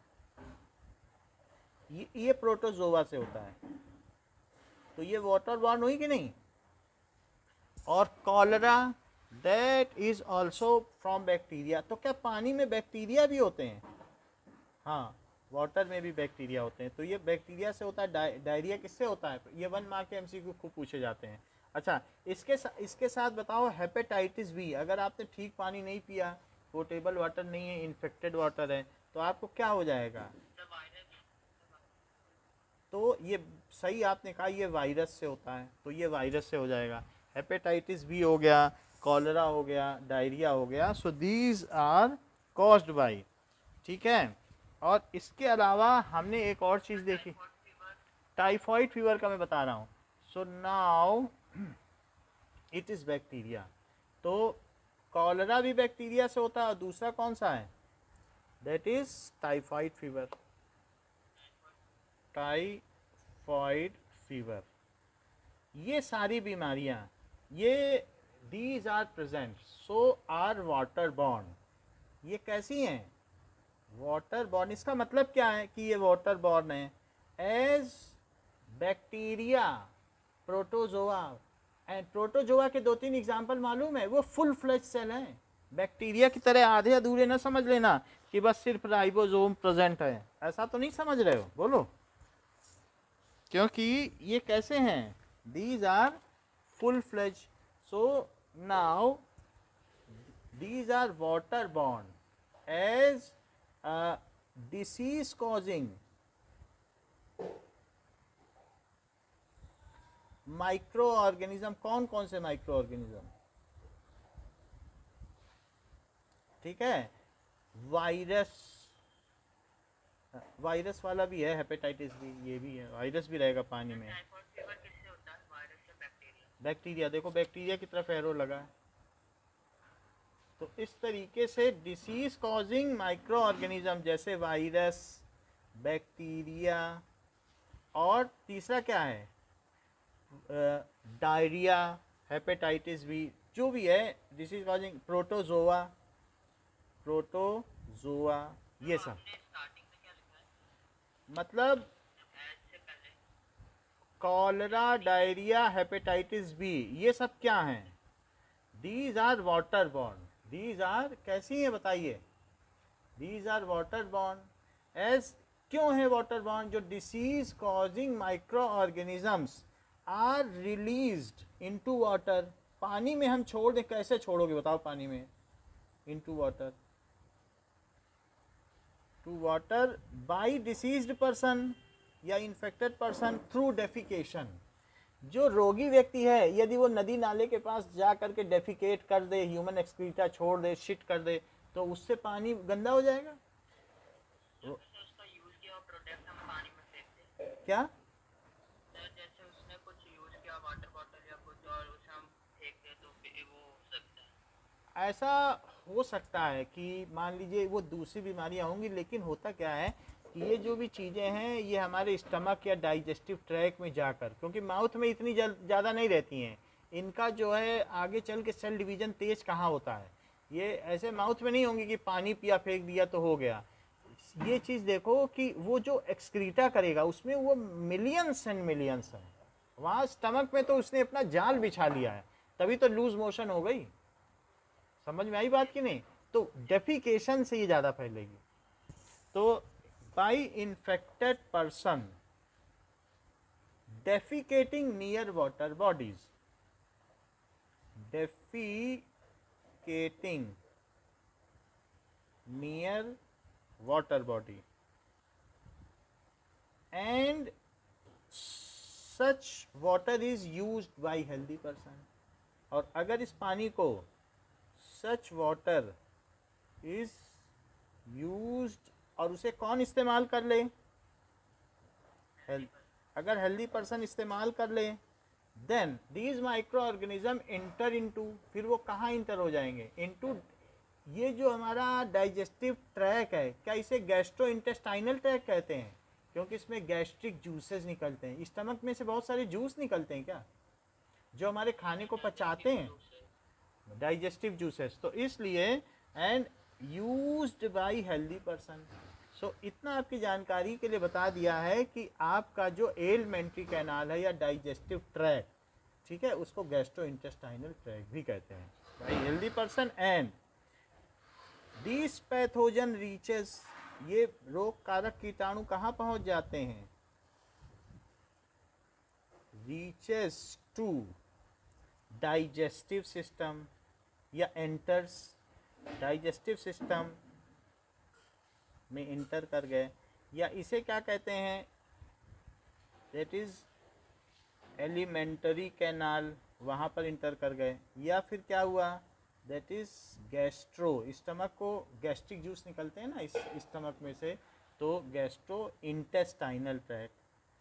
ये ये प्रोटोजोआ से होता है, तो ये वाटर बॉर्न हुई कि नहीं? और cholera that is also from bacteria. तो क्या पानी में बैक्टीरिया भी होते हैं? हाँ, वाटर में भी बैक्टीरिया होते हैं। तो ये बैक्टीरिया से होता है। डायरिया किससे होता है? ये वन मार्क के एमसीक्यू खूब पूछे जाते हैं। अच्छा, इसके सा, इसके साथ बताओ हेपेटाइटिस बी। अगर आपने ठीक पानी नहीं पिया, पोर्टेबल वाटर नहीं है, इन्फेक्टेड वाटर है, तो आपको क्या हो जाएगा? तो ये सही आपने कहा, ये वायरस से होता है, तो ये वायरस से हो जाएगा। हेपेटाइटिस बी हो गया, कॉलरा हो गया, डायरिया हो गया। So these are caused by, ठीक है। और इसके अलावा हमने एक और चीज़ देखी, टाइफाइड फीवर का मैं बता रहा हूँ। So now it is bacteria. तो कॉलरा भी बैक्टीरिया से होता है, और दूसरा कौन सा है? That is typhoid fever. Typhoid fever, ये सारी बीमारियां, ये these are present, so are water borne. ये कैसी हैं? Water borne. इसका मतलब क्या है कि ये वाटर बॉर्न है? As bacteria, protozoa. And protozoa के दो तीन एग्जाम्पल मालूम है? वो फुल फ्लेज सेल हैं। बैक्टीरिया की तरह आधे अधूरे ना समझ लेना कि बस सिर्फ राइबोसोम प्रेजेंट है, ऐसा तो नहीं समझ रहे हो। बोलो। क्योंकि ये कैसे हैं? These are full fledge. So now these are water borne as disease causing micro organism. कौन कौन से माइक्रो ऑर्गेनिज्म? ठीक है, वायरस, वायरस वाला भी है, हेपेटाइटिस भी, ये भी है, वायरस भी रहेगा पानी में। बैक्टीरिया, देखो बैक्टीरिया की तरफ एरो लगा है। तो इस तरीके से डिसीज कॉजिंग माइक्रो ऑर्गेनिज्म जैसे वायरस, बैक्टीरिया, और तीसरा क्या है? डायरिया, हेपेटाइटिस बी, जो भी है डिसीज कॉजिंग, प्रोटोजोआ, प्रोटोजोआ, ये सब। मतलब कॉलरा, डायरिया, हेपेटाइटिस बी, ये सब क्या हैं? These are water borne. These are कैसी हैं बताइए? These are water borne. As क्यों है वाटर बॉर्न? जो disease causing micro organisms are released into water. पानी में हम छोड़ दें, कैसे छोड़ोगे बताओ? पानी में into water, to water by diseased person. या इन्फेक्टेड पर्सन थ्रू डेफिकेशन, जो रोगी व्यक्ति है यदि वो नदी नाले के पास जा करके डेफिकेट कर दे, ह्यूमन एक्सक्रीटा छोड़ दे, शिट कर दे, तो उससे पानी गंदा हो जाएगा। जैसे उसका यूज किया प्रोडक्ट हम पानी में फेंक दें, क्या? सर जैसे उसने कुछ यूज किया वाटर बॉटल या कुछ और उसे हम फेंक दें तो फिर वो हो सकता है। ऐसा हो सकता है कि मान लीजिए वो दूसरी बीमारियां होंगी, लेकिन होता क्या है कि ये जो भी चीज़ें हैं ये हमारे स्टमक या डाइजेस्टिव ट्रैक में जाकर, क्योंकि माउथ में इतनी ज़्यादा नहीं रहती हैं, इनका जो है आगे चल के सेल डिवीज़न तेज कहाँ होता है, ये ऐसे माउथ में नहीं होंगी कि पानी पिया फेंक दिया तो हो गया। ये चीज़ देखो कि वो जो एक्सक्रीटा करेगा उसमें वो मिलियंस एंड मिलियंस है, वहाँ स्टमक में तो उसने अपना जाल बिछा लिया है, तभी तो लूज मोशन हो गई। समझ में आई बात कि नहीं? तो डेफिकेशन से ये ज़्यादा फैलेगी। तो by infected person defecating near water bodies, defecating near water body and such water is used by healthy person, और अगर इस पानी को सच वाटर इज यूज्ड, और उसे कौन इस्तेमाल कर ले? हेल्थ, अगर हेल्दी पर्सन इस्तेमाल कर ले, then these micro organism enter into, फिर वो कहाँ इंटर हो जाएंगे? इनटू ये जो हमारा डाइजेस्टिव ट्रैक है, क्या इसे गैस्ट्रो इंटेस्टाइनल ट्रैक कहते हैं? क्योंकि इसमें गैस्ट्रिक जूसेस निकलते हैं, स्टमक में से बहुत सारे जूस निकलते हैं क्या, जो हमारे खाने को पचाते हैं, डाइजेस्टिव जूसेस। तो इसलिए and used by healthy person. So इतना आपकी जानकारी के लिए बता दिया है कि आपका जो एलिमेंट्री कैनाल है या डाइजेस्टिव ट्रैक, ठीक है, उसको गैस्ट्रो इंटेस्टाइनल ट्रैक भी कहते हैं by healthy person. And this pathogen reaches, ये रोग कारक कीटाणु कहाँ पहुंच जाते हैं? रीचेस टू डाइजेस्टिव सिस्टम या एंटर्स डाइजेस्टिव सिस्टम में इंटर कर गए, या इसे क्या कहते हैं? दैट इज एलिमेंटरी कैनाल, वहाँ पर इंटर कर गए। या फिर क्या हुआ? दैट इज गैस्ट्रो, स्टमक को गैस्ट्रिक जूस निकलते हैं ना इस स्टमक में से, तो गैस्ट्रो इंटेस्टाइनल ट्रैक्ट।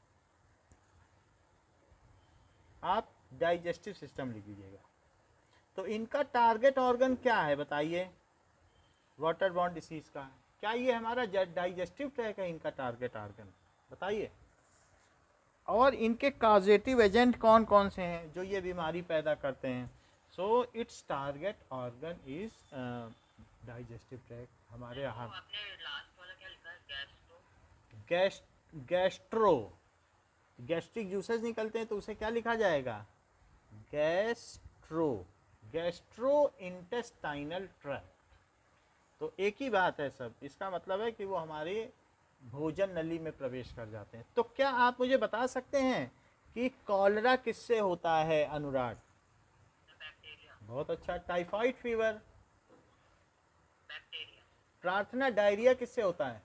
आप डाइजेस्टिव सिस्टम लिख लीजिएगा। तो इनका टारगेट ऑर्गन क्या है बताइए? वाटर बॉर्न डिसीज का क्या ये हमारा डाइजेस्टिव ट्रैक है इनका टारगेट ऑर्गन? बताइए। और इनके कॉजेटिव एजेंट कौन कौन से हैं जो ये बीमारी पैदा करते हैं? So it's target organ is digestive tract, हमारे आहार। आपने लास्ट वाला क्या लिखा है? Gastro gas gastro gastric juices निकलते हैं तो उसे क्या लिखा जाएगा? Gastro gastro intestinal tract. तो एक ही बात है सब, इसका मतलब है कि वो हमारे भोजन नली में प्रवेश कर जाते हैं। तो क्या आप मुझे बता सकते हैं कि कॉलरा किससे होता है अनुराग? बैक्टीरिया। बहुत अच्छा। Typhoid fever? Bacteria. Prarthana diarrhoea किससे होता है?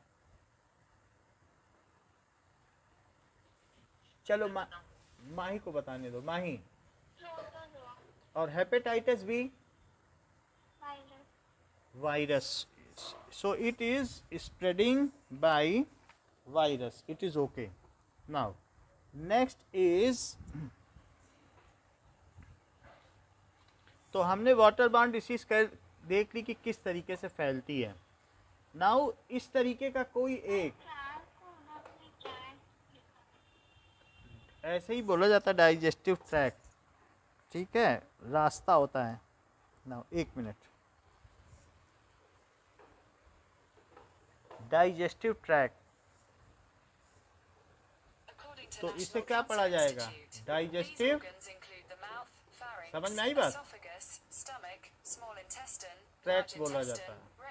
चलो मा, माही को बताने दो। माही। और hepatitis B? Virus. So it is spreading by virus. It is okay. Now next is, तो हमने वाटर बॉर्न डिसीज कर देख ली कि किस तरीके से फैलती है। नाउ इस तरीके का कोई एक, ऐसे ही बोला जाता है डाइजेस्टिव ट्रैक्ट, ठीक है, रास्ता होता है। नाउ एक मिनट, डाइजेस्टिव ट्रैक्ट, तो इसे क्या पढ़ा जाएगा? डाइजेस्टिव, समझ में आई बात? ट्रैक्ट बोला जाता है।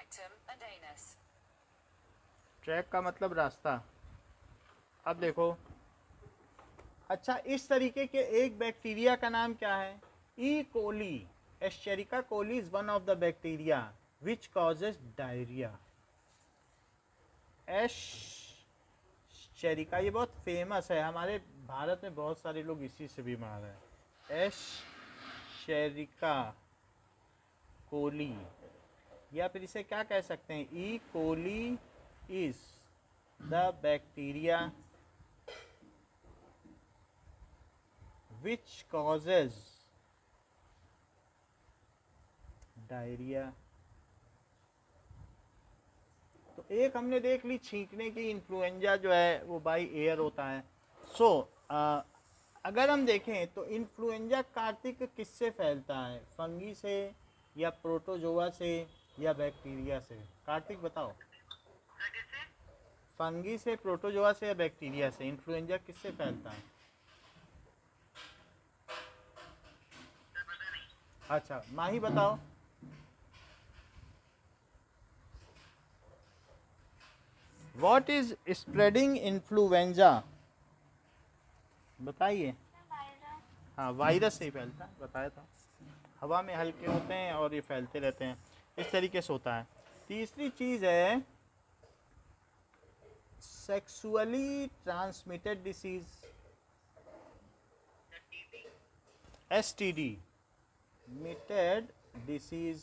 ट्रैक का मतलब रास्ता। अब देखो, अच्छा इस तरीके के एक बैक्टीरिया का नाम क्या है? E coli. Escherichia coli is one of the bacteria which causes diarrhoea. Escherichia, ये बहुत फेमस है, हमारे भारत में बहुत सारे लोग इसी से बीमार हैं। एश शेरिका कोली, या फिर इसे क्या कह सकते हैं, E coli is the bacteria which causes diarrhoea. तो एक हमने देख ली छींकने की, इन्फ्लुएंजा जो है वो बाई एयर होता है। सो so, अगर हम देखें तो इन्फ्लुएंजा कार्तिक किससे फैलता है, फंगी से या प्रोटोजोआ से या बैक्टीरिया से? कार्तिक बताओ, फंगी से, प्रोटोजोआ से या बैक्टीरिया से इन्फ्लुएंजा किससे फैलता है? अच्छा माही बताओ। What is spreading influenza? बताइए। हाँ वायरस से ही फैलता है, बताया था, हवा में हल्के होते हैं और ये फैलते रहते हैं, इस तरीके से होता है। तीसरी चीज़ है sexually transmitted disease, S T D, mitted disease.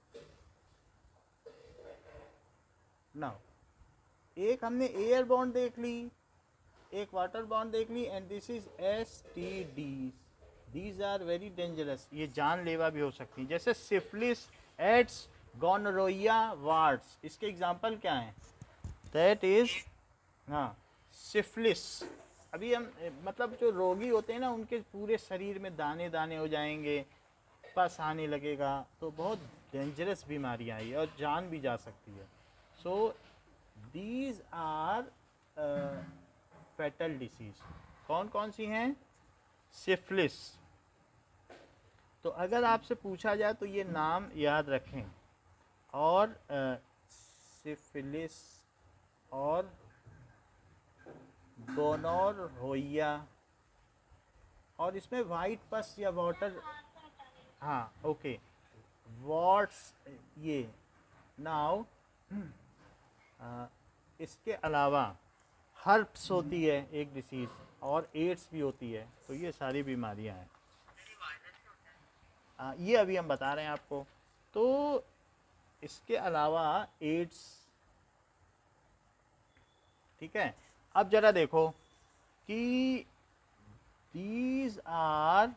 Now एक हमने एयर बॉन्ड देख ली, एक वाटर बॉन्ड देख ली, and this is S T D. These are very dangerous, ये जानलेवा भी हो सकती हैं, जैसे सिफिलिस, एड्स, गोनोरोइया, वार्ड्स। इसके एग्जांपल क्या हैं? दैट इज हाँ सिफिलिस। अभी हम मतलब जो रोगी होते हैं ना, उनके पूरे शरीर में दाने दाने हो जाएंगे, पस आने लगेगा, तो बहुत डेंजरस बीमारियाँ हैं और जान भी जा सकती है। सो These are uh, fatal disease। कौन कौन सी हैं? सिफिलिस। तो अगर आपसे पूछा जाए तो ये नाम याद रखें, और सिफिलिस और गोनोरहोइया, और इसमें वाइट पस या वाटर, हाँ ओके, वॉट्स ये। नाउ आ, इसके अलावा हर्प्स होती है एक डिसीज़, और एड्स भी होती है। तो ये सारी बीमारियां हैं, आ, ये अभी हम बता रहे हैं आपको। तो इसके अलावा एड्स, ठीक है। अब जरा देखो कि दीज आर,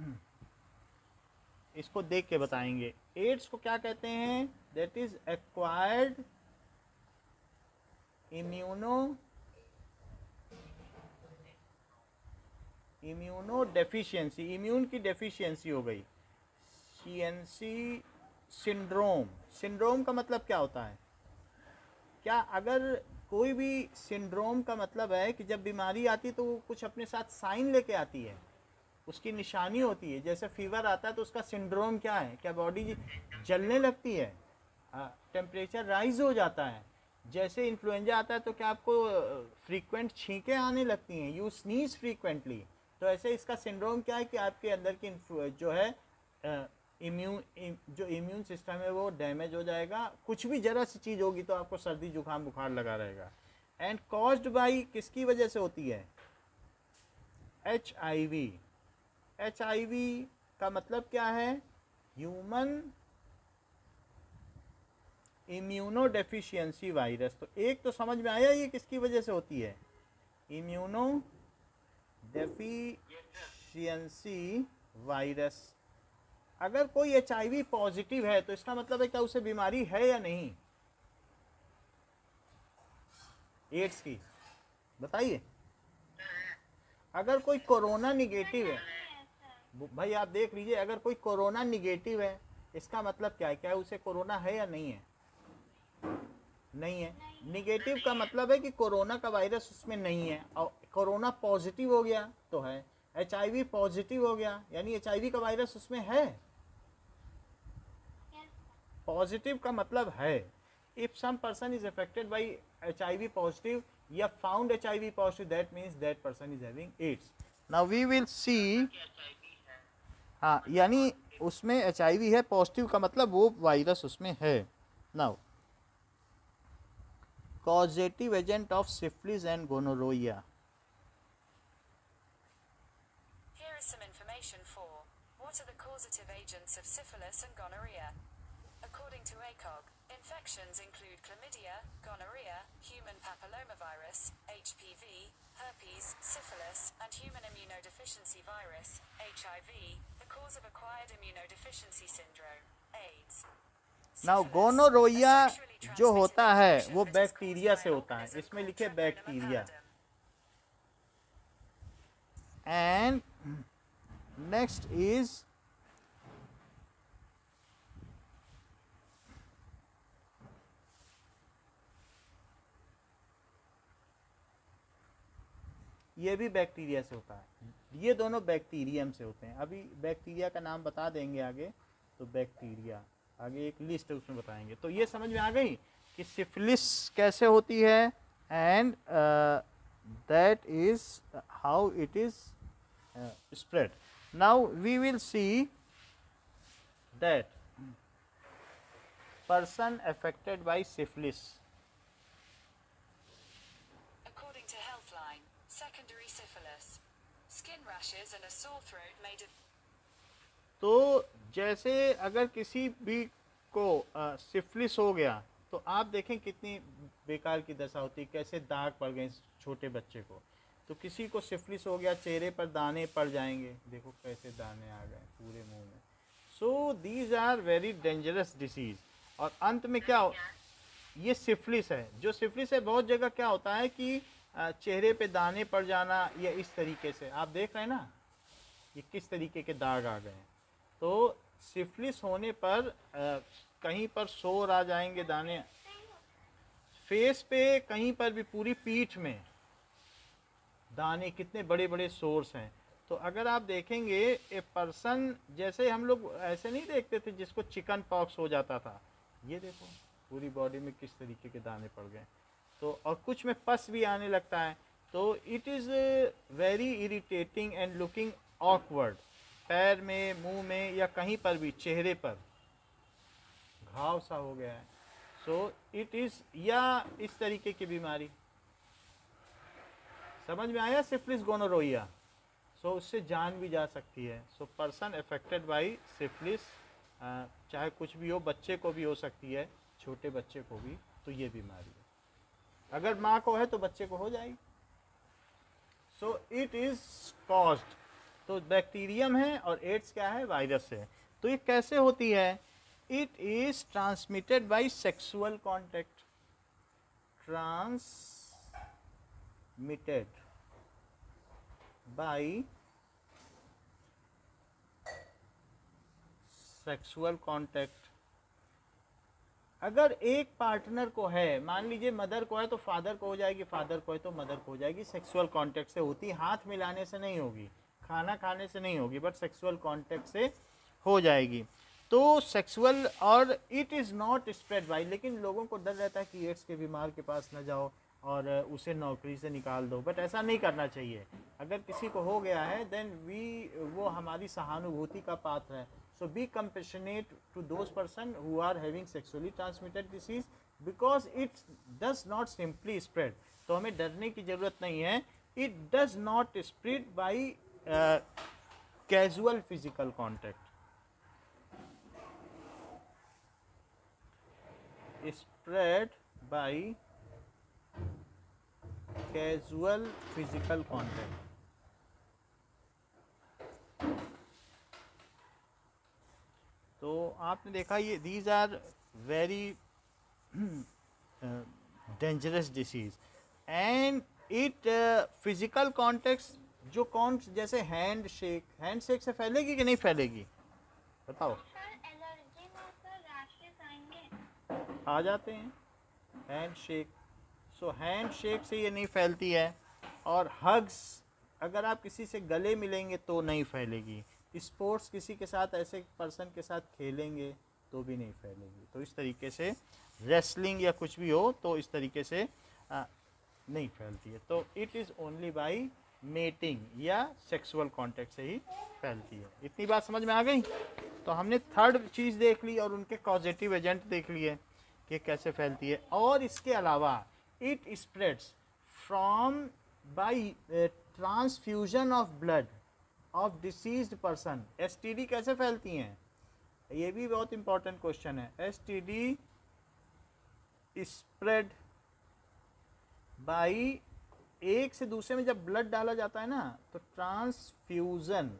इसको देख के बताएंगे। एड्स को क्या कहते हैं? That is acquired immuno immuno deficiency, immune की डेफिशिएंसी हो गई, C N C syndrome. Syndrome का मतलब क्या होता है? क्या अगर कोई भी सिंड्रोम का मतलब है कि जब बीमारी आती तो वो कुछ अपने साथ साइन लेके आती है, उसकी निशानी होती है। जैसे फीवर आता है तो उसका सिंड्रोम क्या है? क्या बॉडी जलने लगती है, टेम्परेचर राइज हो जाता है। जैसे इन्फ्लुएंजा आता है तो क्या आपको फ्रीक्वेंट छींकें आने लगती हैं, यू स्नीज फ्रीक्वेंटली। तो ऐसे इसका सिंड्रोम क्या है कि आपके अंदर की जो है इम्यून जो इम्यून सिस्टम है वो डैमेज हो जाएगा, कुछ भी जरा सी चीज़ होगी तो आपको सर्दी जुकाम बुखार लगा रहेगा। एंड कॉज्ड बाई, किसकी वजह से होती है? H I V. H I V का मतलब क्या है? Human immuno deficiency virus. तो एक तो समझ में आया ये किसकी वजह से होती है? Immuno deficiency virus. अगर कोई एच आई वी पॉजिटिव है तो इसका मतलब है क्या उसे बीमारी है या नहीं? एड्स की बताइए। अगर कोई कोरोना निगेटिव है, भाई आप देख लीजिए, अगर कोई कोरोना निगेटिव है इसका मतलब क्या है? क्या उसे कोरोना है या नहीं है? नहीं है। निगेटिव का मतलब है कि कोरोना का वायरस उसमें नहीं है, और कोरोना पॉजिटिव हो गया तो है। एच आई वी पॉजिटिव हो गया यानी एच आई वी का वायरस उसमें है। पॉजिटिव का मतलब है if some person is affected by H I V positive या found H I V positive, that means that person is having AIDS. Now we will see, हाँ यानी उसमें एच आई वी है, पॉजिटिव का मतलब वो वायरस उसमें है। Now causative agent of syphilis and gonorrhea? Here is some information for what are the causative agents of syphilis and gonorrhea. According to A C O G, infections include chlamydia, gonorrhea, human papillomavirus, H P V, herpes, syphilis, and human immunodeficiency virus, H I V, the cause of acquired immunodeficiency syndrome, AIDS. Now gonorrhoea जो होता है वो बैक्टीरिया से होता है, इसमें लिखे बैक्टीरिया। एंड नेक्स्ट इज ये भी बैक्टीरिया से होता है, ये दोनों बैक्टीरियम से होते हैं। अभी बैक्टीरिया का नाम बता देंगे आगे, तो बैक्टीरिया आगे एक लिस्ट है उसमें बताएंगे। तो ये समझ में आ गई कि सिफिलिस कैसे होती है, and that is how it is spread. Now we will see that person affected by syphilis. According to Healthline, secondary syphilis, skin rashes and a sore throat may de- तो जैसे अगर किसी भी को सिफिलिस हो गया तो आप देखें कितनी बेकार की दशा होती है, कैसे दाग पड़ गए छोटे बच्चे को। तो किसी को सिफिलिस हो गया, चेहरे पर दाने पड़ जाएंगे, देखो कैसे दाने आ गए पूरे मुंह में। So these are very dangerous disease. और अंत में क्या हो, ये सिफिलिस है। जो सिफिलिस है बहुत जगह क्या होता है कि चेहरे पे दाने पड़ जाना, या इस तरीके से आप देख रहे हैं ना ये किस तरीके के दाग आ गए हैं। तो सिफिलिस होने पर आ, कहीं पर सोर आ जाएंगे दाने, फेस पे कहीं पर भी, पूरी पीठ में दाने, कितने बड़े बड़े सोर्स हैं। तो अगर आप देखेंगे ए पर्सन, जैसे हम लोग ऐसे नहीं देखते थे जिसको चिकन पॉक्स हो जाता था, ये देखो पूरी बॉडी में किस तरीके के दाने पड़ गए। तो और कुछ में पस भी आने लगता है। तो it is very irritating and looking awkward. पैर में, मुंह में, या कहीं पर भी चेहरे पर घाव सा हो गया है। सो इट इज़, या इस तरीके की बीमारी समझ में आया, सिफिलिस गोनोरोइया। सो उससे जान भी जा सकती है। So person affected by syphilis, चाहे कुछ भी हो, बच्चे को भी हो सकती है, छोटे बच्चे को भी। तो ये बीमारी है, अगर माँ को है तो बच्चे को हो जाएगी। सो इट इज़ कॉज्ड, तो बैक्टीरियम है और एड्स क्या है, वायरस है। तो ये कैसे होती है, it is transmitted by sexual contact, transmitted by sexual contact. अगर एक पार्टनर को है, मान लीजिए मदर को है तो फादर को हो जाएगी, फादर को है तो मदर को हो जाएगी। सेक्सुअल कॉन्टैक्ट से होती, हाथ मिलाने से नहीं होगी, खाना खाने से नहीं होगी, बट सेक्सुअल कॉन्टैक्ट से हो जाएगी। तो सेक्सुअल, और it is not spread by, लेकिन लोगों को डर रहता है कि एड्स के बीमार के पास न जाओ और उसे नौकरी से निकाल दो, बट ऐसा नहीं करना चाहिए। अगर किसी को हो गया है देन वी, वो हमारी सहानुभूति का पात्र है। So be compassionate to those person who are having sexually transmitted disease, because it does not simply spread. तो हमें डरने की ज़रूरत नहीं है। It does not spread by casual physical contact, spread by casual physical contact। तो आपने देखा ये these are very dangerous disease and it uh, physical contacts, जो कौन, जैसे हैंड शेक, हैंड शेक से फैलेगी कि नहीं फैलेगी बताओ? आ जाते हैं हैंड शेक। सो हैंड शेक से ये नहीं फैलती है। और हग्स, अगर आप किसी से गले मिलेंगे तो नहीं फैलेगी। स्पोर्ट्स किसी के साथ, ऐसे पर्सन के साथ खेलेंगे तो भी नहीं फैलेगी। तो इस तरीके से रेसलिंग या कुछ भी हो तो इस तरीके से आ, नहीं फैलती है। तो it is only by mating या सेक्सुअल कॉन्टैक्ट से ही फैलती है। इतनी बात समझ में आ गई? तो हमने थर्ड चीज़ देख ली और उनके कॉजेटिव एजेंट देख लिए कि कैसे फैलती है। और इसके अलावा it spreads from by transfusion of blood of diseased person. S T D कैसे फैलती हैं, ये भी बहुत इंपॉर्टेंट क्वेश्चन है। S T D spread by, एक से दूसरे में जब ब्लड डाला जाता है ना, तो ट्रांसफ्यूजन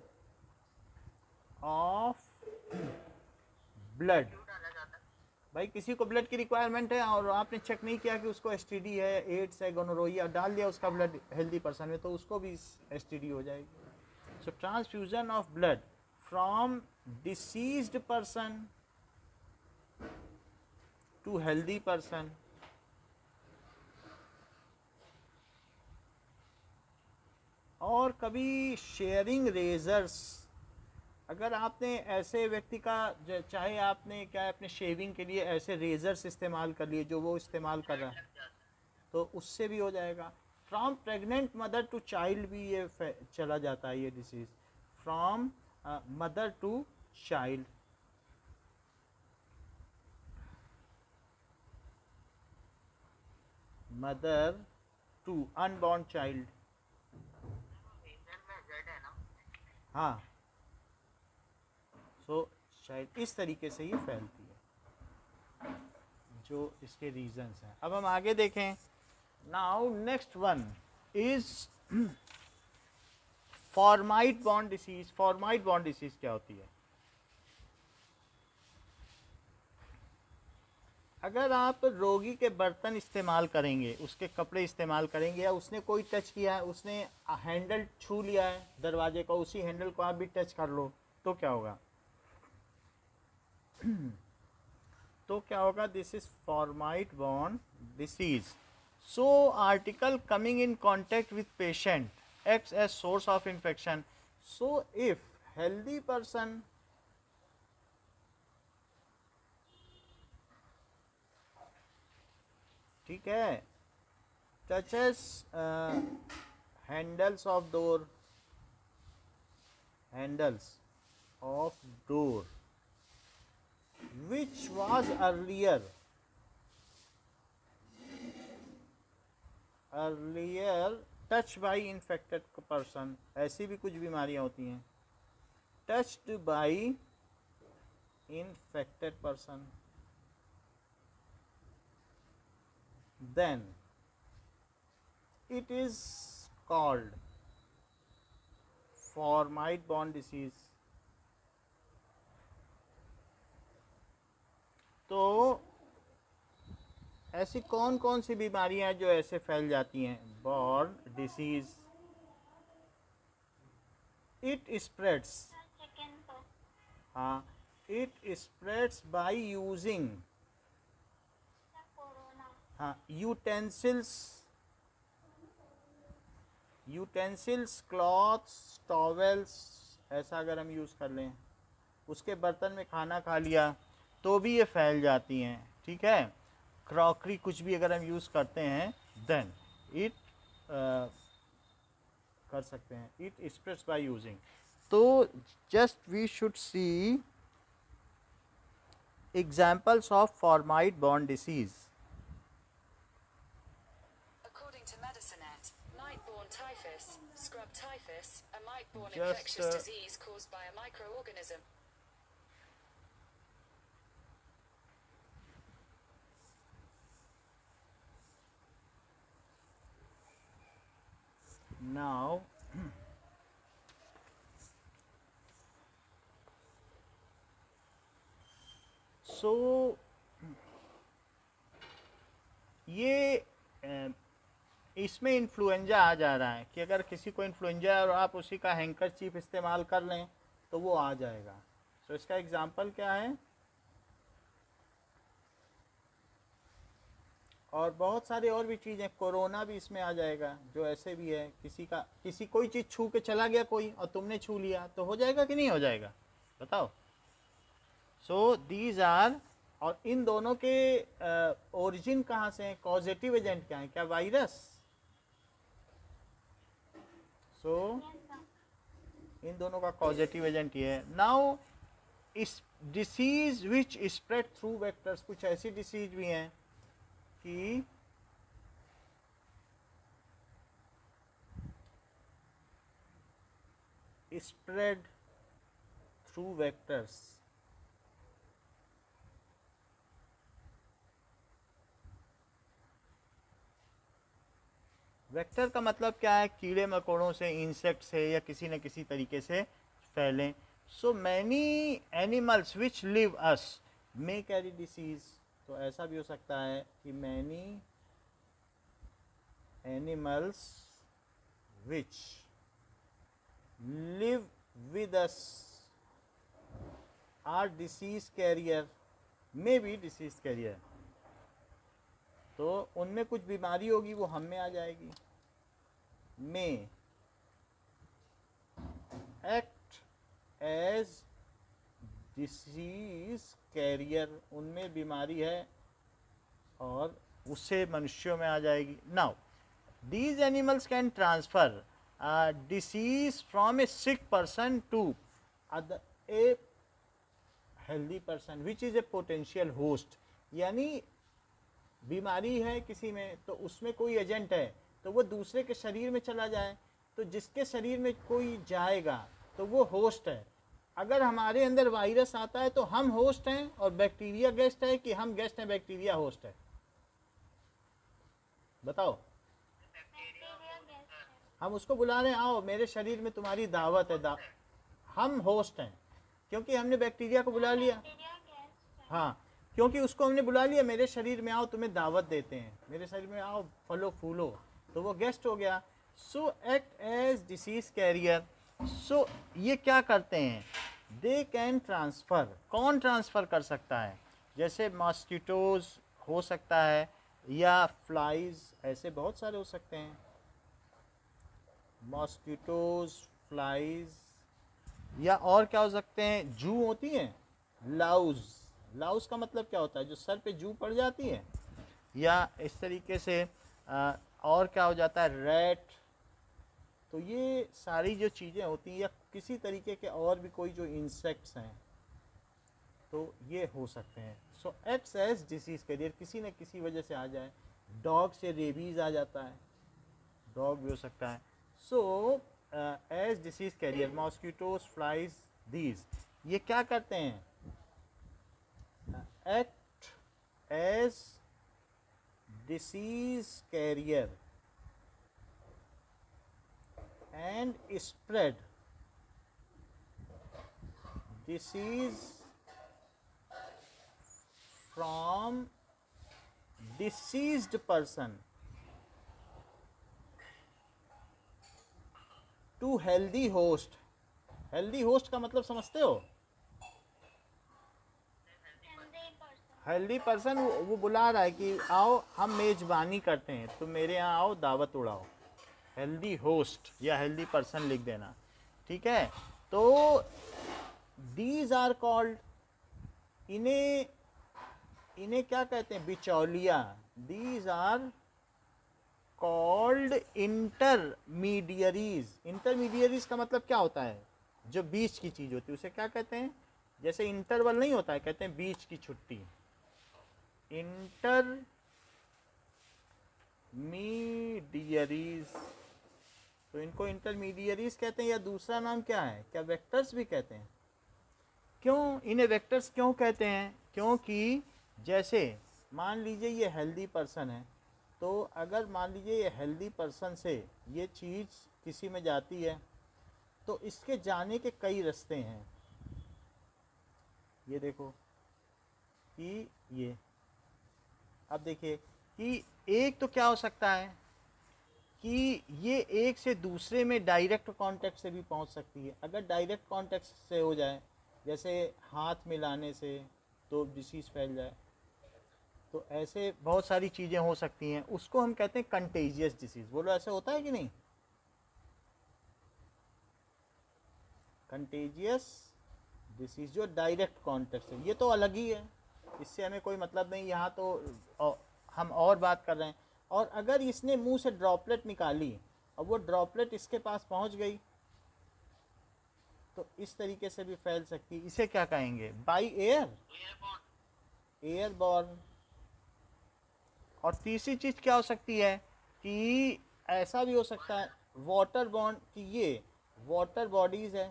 ऑफ ब्लड। भाई किसी को ब्लड की रिक्वायरमेंट है और आपने चेक नहीं किया कि उसको एसटीडी है, एड्स है, गोनोरोइया, डाल दिया उसका ब्लड हेल्दी पर्सन में, तो उसको भी एसटीडी हो जाएगी। सो transfusion of blood from diseased person to healthy person. और कभी शेयरिंग रेजर्स, अगर आपने ऐसे व्यक्ति का, चाहे आपने क्या है अपने शेविंग के लिए ऐसे रेजर्स इस्तेमाल कर लिए जो वो इस्तेमाल कर रहा है, तो उससे भी हो जाएगा। From pregnant mother to child भी ये चला जाता है ये disease, from mother to child. Mother to unborn child. हाँ, सो so, शायद इस तरीके से ये फैलती है, जो इसके रीजंस हैं। अब हम आगे देखें। Now next one is fomite borne disease. Fomite borne disease क्या होती है? अगर आप रोगी के बर्तन इस्तेमाल करेंगे, उसके कपड़े इस्तेमाल करेंगे, या उसने कोई टच किया है, उसने हैंडल छू लिया है दरवाजे का, उसी हैंडल को आप भी टच कर लो, तो क्या होगा? तो क्या होगा? This is fomite borne disease. So article coming in contact with patient acts as source of infection. So if healthy person ठीक है, touches handles of door, handles of door which was earlier earlier touched by infected person। ऐसी भी कुछ बीमारियां होती हैं, touched by infected person, then it is called fomite borne disease. तो ऐसी कौन कौन सी बीमारियां जो ऐसे फैल जाती हैं? बॉर्न डिसीज, इट स्प्रेड्स, हाँ, इट स्प्रेड्स बाय यूजिंग, हाँ, यूटेंसिल्स, यूटेंसिल्स, क्लॉथ्स, टॉवेल्स, ऐसा अगर हम यूज़ कर लें, उसके बर्तन में खाना खा लिया तो भी ये फैल जाती हैं, ठीक है। क्रॉकरी कुछ भी अगर हम यूज़ करते हैं देन इट कर सकते हैं, इट स्प्रेड्स बाय यूजिंग। तो just we should see examples of fomite borne disease. Typhus, scrub typhus, a mite-borne Just, infectious uh, disease caused by a microorganism. Now so ये इसमें इन्फ्लुएंजा आ जा रहा है कि अगर किसी को इन्फ्लुएंजा है और आप उसी का हैंकरचीफ इस्तेमाल कर लें तो वो आ जाएगा। तो इसका एग्जांपल क्या है? और बहुत सारी और भी चीज़ें, कोरोना भी इसमें आ जाएगा, जो ऐसे भी है, किसी का किसी कोई चीज़ छू के चला गया कोई और तुमने छू लिया तो हो जाएगा कि नहीं हो जाएगा, बताओ। सो दीज आर, और इन दोनों के ओरिजिन uh, कहाँ से हैं? कॉजेटिव एजेंट क्या है? क्या वायरस? सो so, इन दोनों का कॉजेटिव एजेंट ये है। नाउ इस disease which spread through vectors, कुछ ऐसी डिसीज भी हैं कि spread through vectors. वेक्टर का मतलब क्या है? कीड़े मकोड़ों से, इंसेक्ट से या किसी न किसी तरीके से फैलें. So many animals which live us may carry disease. तो ऐसा भी हो सकता है कि many animals which live with us are disease carrier, may be disease carrier. तो उनमें कुछ बीमारी होगी वो हम में आ जाएगी. May act as disease carrier, उनमें बीमारी है और उससे मनुष्यों में आ जाएगी. Now these animals can transfer disease from a sick person to a healthy person which is a potential host. यानी बीमारी है किसी में तो उसमें कोई एजेंट है तो वो दूसरे के शरीर में चला जाए, तो जिसके शरीर में कोई जाएगा तो वो होस्ट है. अगर हमारे अंदर वायरस आता है तो हम होस्ट हैं और बैक्टीरिया गेस्ट है, कि हम गेस्ट हैं बैक्टीरिया होस्ट है? बताओ. हम उसको बुला रहे हैं, आओ मेरे शरीर में तुम्हारी दावत है. दा... हम होस्ट हैं क्योंकि हमने बैक्टीरिया को बुला लिया. हाँ, क्योंकि उसको हमने बुला लिया, मेरे शरीर में आओ तुम्हें दावत देते हैं, मेरे शरीर में आओ फलो फूलो, तो वो गेस्ट हो गया. So act as disease carrier. So ये क्या करते हैं? They can transfer. कौन ट्रांसफ़र कर सकता है? जैसे मॉस्किटोज हो सकता है या फ्लाइज, ऐसे बहुत सारे हो सकते हैं. मॉस्किटोज, फ्लाइज, या और क्या हो सकते हैं? जू होती हैं, लाउज. लाउस का मतलब क्या होता है? जो सर पे जू पड़ जाती है. या इस तरीके से आ, और क्या हो जाता है? रैट. तो ये सारी जो चीज़ें होती हैं या किसी तरीके के और भी कोई जो इंसेक्ट्स हैं तो ये हो सकते हैं. So acts as disease carrier, किसी न किसी वजह से आ जाए. डॉग से रेबीज़ आ जाता है, डॉग भी हो सकता है. So as disease carrier, mosquitoes, flies, these ये क्या करते हैं? Act as disease carrier and spread disease from deceased person to healthy host. healthy host का मतलब समझते हो? हेल्दी पर्सन वो, वो बुला रहा है कि आओ हम मेज़बानी करते हैं, तो मेरे यहाँ आओ दावत उड़ाओ. हेल्दी होस्ट या हेल्दी पर्सन लिख देना. ठीक है. तो दीज आर कॉल्ड, इन्हें इन्हें क्या कहते हैं? बिचौलिया. These are called intermediaries. Intermediaries का मतलब क्या होता है? जो बीच की चीज़ होती है उसे क्या कहते हैं? जैसे इंटरवल नहीं होता है, कहते हैं बीच की छुट्टी. इंटरमीडियरीज. तो इनको इंटरमीडियरीज कहते हैं, या दूसरा नाम क्या है? क्या वेक्टर्स भी कहते हैं? क्यों इन्हें वेक्टर्स क्यों कहते हैं? क्योंकि जैसे मान लीजिए ये हेल्दी पर्सन है, तो अगर मान लीजिए ये हेल्दी पर्सन से ये चीज़ किसी में जाती है तो इसके जाने के कई रास्ते हैं. ये देखो कि ये, अब देखिए कि एक तो क्या हो सकता है कि ये एक से दूसरे में डायरेक्ट कांटेक्ट से भी पहुंच सकती है. अगर डायरेक्ट कांटेक्ट से हो जाए, जैसे हाथ मिलाने से, तो डिसीज़ फैल जाए. तो ऐसे बहुत सारी चीज़ें हो सकती हैं, उसको हम कहते हैं कंटेजियस डिसीज़. बोलो ऐसे होता है कि नहीं? कंटेजियस डिसीज़ जो डायरेक्ट कांटेक्ट है, ये तो अलग ही है, इससे हमें कोई मतलब नहीं. यहाँ तो हम और बात कर रहे हैं. और अगर इसने मुंह से ड्रॉपलेट निकाली और वो ड्रॉपलेट इसके पास पहुँच गई तो इस तरीके से भी फैल सकती है. इसे क्या कहेंगे? By air, airborne. और तीसरी चीज़ क्या हो सकती है कि ऐसा भी हो सकता है वाटर बॉर्न, कि ये वाटर बॉडीज़ है,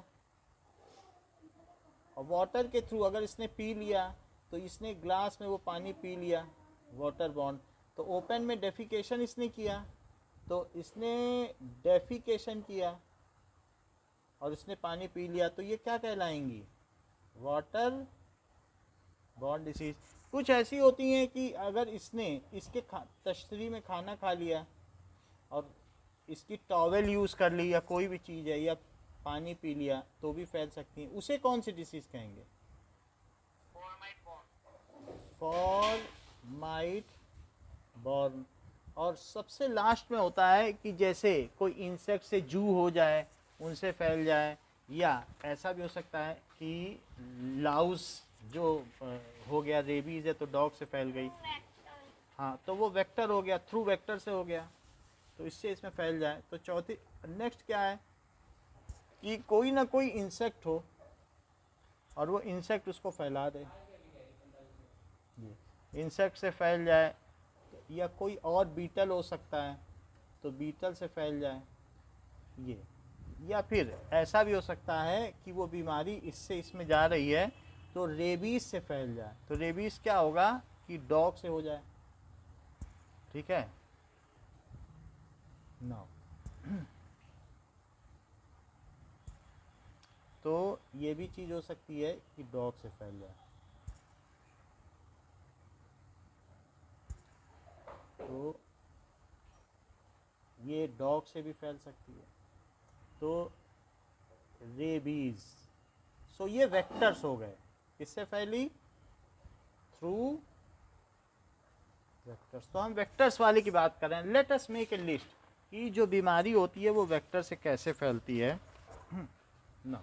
और वाटर के थ्रू अगर इसने पी लिया तो इसने ग्लास में वो पानी पी लिया, वाटर बॉन्ड। तो ओपन में डेफिकेशन इसने किया, तो इसने डेफिकेशन किया और इसने पानी पी लिया, तो ये क्या कहलाएंगी? Water bond disease. कुछ ऐसी होती हैं कि अगर इसने इसके खा तश्तरी में खाना खा लिया और इसकी टॉवेल यूज़ कर ली या कोई भी चीज़ है या पानी पी लिया तो भी फैल सकती हैं। उसे कौन सी डिसीज़ कहेंगे? Fomite borne. और सबसे लास्ट में होता है कि जैसे कोई इंसेक्ट से जू हो जाए, उनसे फैल जाए, या ऐसा भी हो सकता है कि लाउस जो हो गया, रेबीज़ है तो डॉग से फैल गई, हाँ तो वो वेक्टर हो गया, थ्रू वेक्टर से हो गया, तो इससे इसमें फैल जाए। तो चौथी नेक्स्ट क्या है कि कोई ना कोई इंसेक्ट हो और वो इंसेक्ट उसको फैला दे, इंसेक्ट से फैल जाए, या कोई और बीटल हो सकता है तो बीटल से फैल जाए ये, या फिर ऐसा भी हो सकता है कि वो बीमारी इससे इसमें जा रही है तो रेबीज से फैल जाए। तो रेबीज क्या होगा कि डॉग से हो जाए, ठीक है ना। तो ये भी चीज़ हो सकती है कि डॉग से फैल जाए। तो ये डॉग से भी फैल सकती है। तो रेबीज, सो ये वेक्टर्स हो गए, किससे फैली? Through vectors. तो हम वेक्टर्स वाले की बात कर रहे हैं। Let us make a list कि जो बीमारी होती है वो वेक्टर से कैसे फैलती है ना।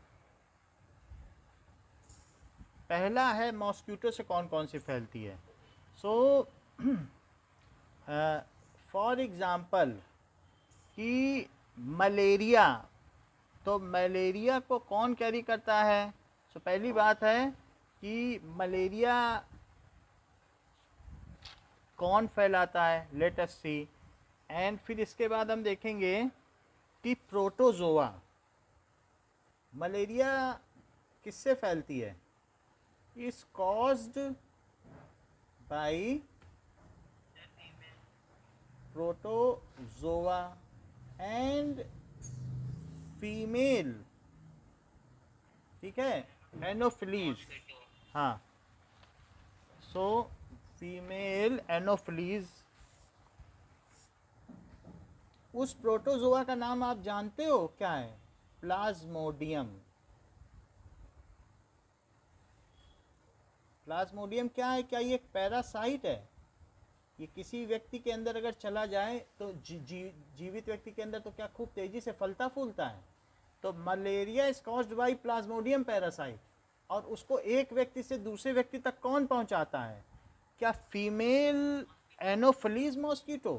पहला है मॉस्किटो से कौन कौन सी फैलती है। सो फॉर एग्ज़ाम्पल कि मलेरिया, तो मलेरिया को कौन कैरी करता है? सो so, पहली बात है कि मलेरिया कौन फैलाता है, लेट अस सी। एंड फिर इसके बाद हम देखेंगे कि प्रोटोजोआ, मलेरिया किससे फैलती है? Is caused by protozoa and female, ठीक है, एनोफिलीज। हाँ, सो फीमेल एनोफिलीज। उस प्रोटोजोआ का नाम आप जानते हो क्या है? प्लाज्मोडियम। प्लाज्मोडियम क्या है? क्या ये एक पैरासाइट है? ये किसी व्यक्ति के अंदर अगर चला जाए तो जी, जी, जीवित व्यक्ति के अंदर तो क्या खूब तेजी से फलता फूलता है। तो malaria is caused by plasmodium parasite, और उसको एक व्यक्ति से दूसरे व्यक्ति तक कौन पहुंचाता है? क्या फीमेल एनोफिलीज मॉस्किटो।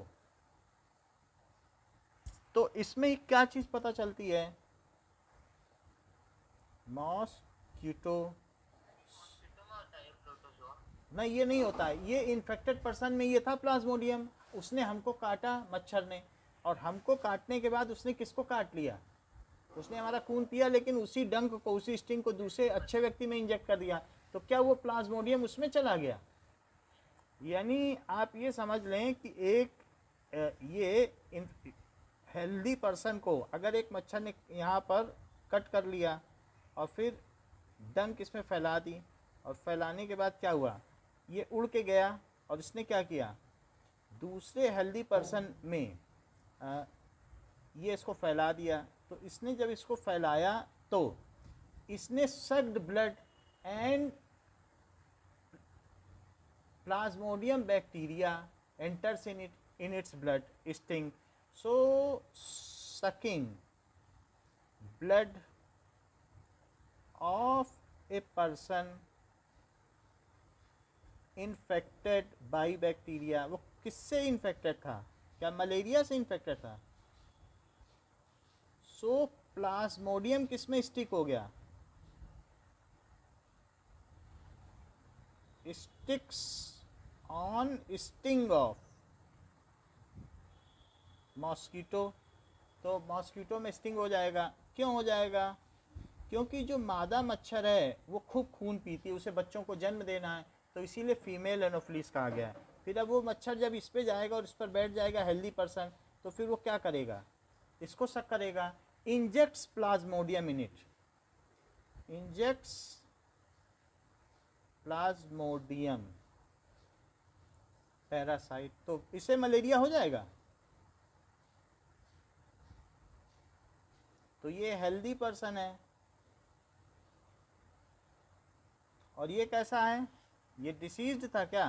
तो इसमें क्या चीज पता चलती है? मॉस्किटो नहीं, ये नहीं होता है। ये इन्फेक्टेड पर्सन में ये था प्लाज्मोडियम, उसने हमको काटा मच्छर ने, और हमको काटने के बाद उसने किसको काट लिया? उसने हमारा खून पिया, लेकिन उसी डंक को, उसी स्टिंग को दूसरे अच्छे व्यक्ति में इंजेक्ट कर दिया। तो क्या वो प्लाज्मोडियम उसमें चला गया? यानी आप ये समझ लें कि एक ये हेल्दी पर्सन को अगर एक मच्छर ने यहाँ पर कट कर लिया और फिर डंक इसमें फैला दी, और फैलाने के बाद क्या हुआ? ये उड़ के गया और इसने क्या किया? दूसरे हेल्दी पर्सन में आ, ये इसको फैला दिया। तो इसने जब इसको फैलाया तो इसने sucked blood and plasmodium bacteria enters in it in its blood sting. So sucking blood of a person infected by bacteria. वो किससे इन्फेक्टेड था? क्या मलेरिया से इन्फेक्टेड था? सो प्लाज्मोडियम किस में स्टिक हो गया? Sticks on sting of mosquito. तो मॉस्किटो में स्टिंग हो जाएगा क्यों हो जाएगा? क्योंकि जो मादा मच्छर है वो खूब खून पीती है, उसे बच्चों को जन्म देना है, तो इसीलिए फीमेल एनोफिलीज कहा गया है। फिर अब वो मच्छर जब इस पे जाएगा और इस पर बैठ जाएगा हेल्दी पर्सन, तो फिर वो क्या करेगा? इसको शक करेगा, injects plasmodium in it, injects plasmodium parasite, तो इससे मलेरिया हो जाएगा। तो ये हेल्दी पर्सन है और ये कैसा है? ये डिसीज्ड था क्या?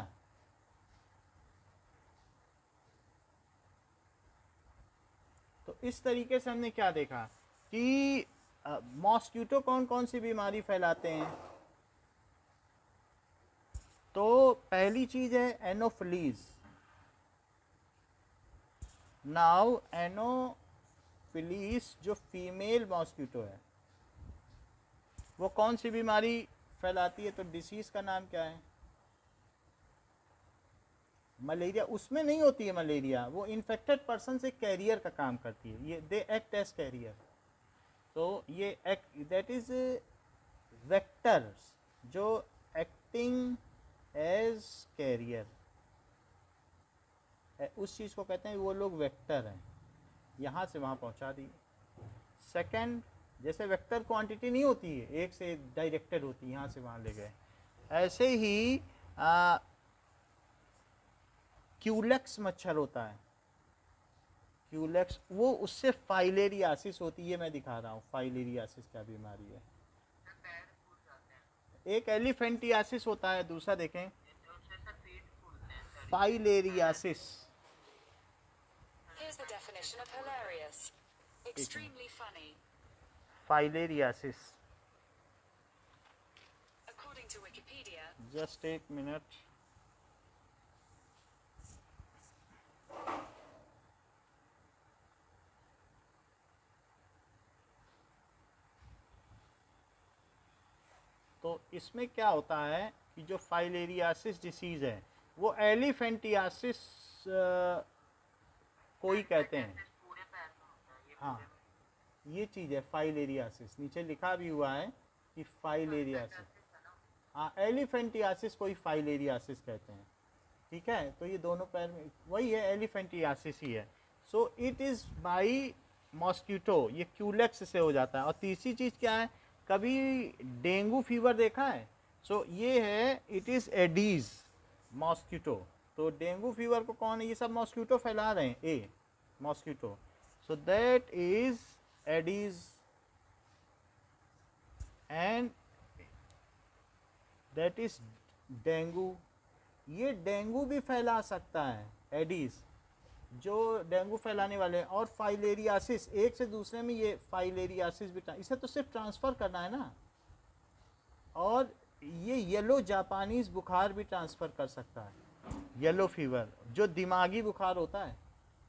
तो इस तरीके से हमने क्या देखा कि मॉस्किटो कौन कौन सी बीमारी फैलाते हैं। तो पहली चीज है एनोफिलीज। नाउ एनोफिलीज जो फीमेल मॉस्किटो है वो कौन सी बीमारी फैलाती है? तो डिसीज का नाम क्या है? मलेरिया। उसमें नहीं होती है मलेरिया, वो इन्फेक्टेड पर्सन से कैरियर का काम करती है, ये दे एक्ट एज कैरियर। तो ये एक्ट दैट इज वेक्टर्स जो एक्टिंग एज कैरियर, उस चीज़ को कहते हैं, वो लोग वेक्टर हैं, यहाँ से वहाँ पहुँचा दी। सेकंड, जैसे वेक्टर क्वांटिटी नहीं होती है, एक से डायरेक्टेड होती है, यहाँ से वहाँ ले गए। ऐसे ही आ, क्यूलेक्स मच्छर होता है, क्यूलेक्स, वो उससे फाइलेरियासिस होती है। मैं दिखा रहा हूँ फाइलेरियासिस क्या बीमारी है। एक एलिफेंटियासिस होता है, दूसरा देखें filariasis. Here's the definition of hilarious. Extremely funny. Filariasis, According to Wikipedia, just एक मिनट। तो इसमें क्या होता है कि जो फाइलेरियासिस डिसीज़ है वो एलिफेंटियासिस कोई कहते हैं। हाँ, ये चीज़ है फाइलेरियासिस, नीचे लिखा भी हुआ है कि फाइलेरियासिस। हाँ, एलिफेंटियासिस कोई फाइलेरियासिस कहते हैं, ठीक है। तो ये दोनों पैर में वही है, एलिफेंटियासिस ही है। So it is by mosquito, ये क्यूलेक्स से हो जाता है। और तीसरी चीज़ क्या है, कभी डेंगू फीवर देखा है? सो so, ये है, इट इज़ एडीज मॉस्किटो। तो डेंगू फीवर को कौन है? ये सब मॉस्किटो फैला रहे हैं, a mosquito. So that is aedes and that is dengue. ये डेंगू भी फैला सकता है, एडीज जो डेंगू फैलाने वाले हैं। और फाइलेरियासिस, एक से दूसरे में ये फाइलेरियासिस भी, इसे तो सिर्फ ट्रांसफ़र करना है ना। और ये येलो जापानीज बुखार भी ट्रांसफ़र कर सकता है, येलो फीवर जो दिमागी बुखार होता है,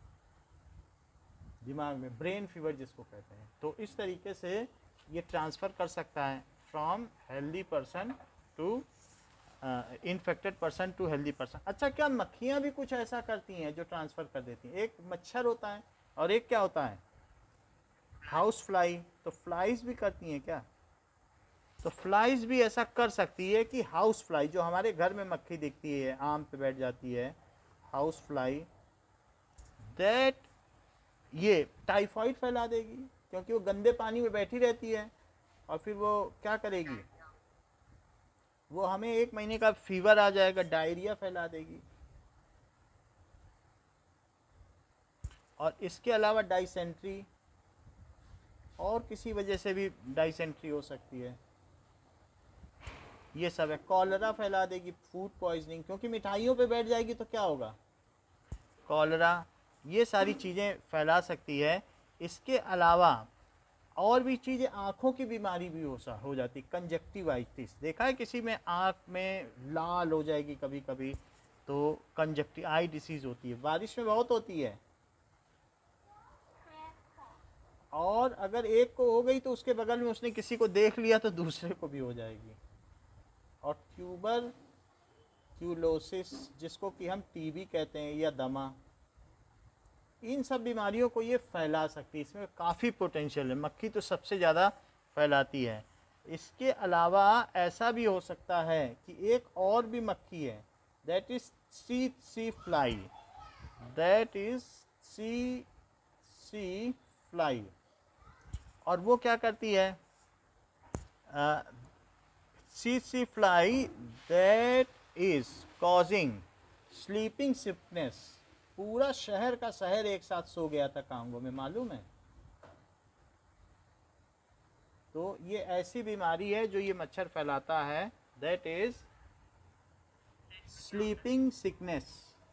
दिमाग में ब्रेन फीवर जिसको कहते हैं। तो इस तरीके से ये ट्रांसफ़र कर सकता है from healthy person to infected person to healthy person. अच्छा, क्या मक्खियाँ भी कुछ ऐसा करती हैं जो ट्रांसफ़र कर देती हैं? एक मच्छर होता है और एक क्या होता है, हाउस फ्लाई। तो फ्लाइज भी करती हैं क्या? तो फ्लाइज भी ऐसा कर सकती है कि हाउस फ्लाई, जो हमारे घर में मक्खी दिखती है, आम पे बैठ जाती है, हाउस फ्लाई, दैट ये टाइफाइड फैला देगी, क्योंकि वो गंदे पानी में बैठी रहती है और फिर वो क्या करेगी, वो हमें एक महीने का फीवर आ जाएगा, डायरिया फैला देगी। और इसके अलावा डाइसेंट्री, और किसी वजह से भी डाइसेंट्री हो सकती है, ये सब है। कॉलरा फैला देगी, फूड पॉइजनिंग, क्योंकि मिठाइयों पे बैठ जाएगी तो क्या होगा, कॉलरा। ये सारी चीज़ें फैला सकती है। इसके अलावा और भी चीज़ें, आँखों की बीमारी भी हो सा हो जाती, कंजक्टिवाइटिस। देखा है किसी में आँख में लाल हो जाएगी कभी कभी, तो कंजक्टिव आई डिसीज़ होती है, बारिश में बहुत होती है। और अगर एक को हो गई तो उसके बगल में उसने किसी को देख लिया तो दूसरे को भी हो जाएगी। और ट्यूबर क्यूलोसिस, जिसको कि हम टीबी कहते हैं या दमा, इन सब बीमारियों को ये फैला सकती है, इसमें काफ़ी पोटेंशियल है। मक्खी तो सबसे ज़्यादा फैलाती है। इसके अलावा ऐसा भी हो सकता है कि एक और भी मक्खी है, दैट इज़ सी सी फ्लाई, दैट इज़ सी सी फ्लाई। और वो क्या करती है, सी सी fly that is causing sleeping sickness. पूरा शहर का शहर एक साथ सो गया था कांगो में, मालूम है। तो ये ऐसी बीमारी है जो ये मच्छर फैलाता है, that is sleeping sickness.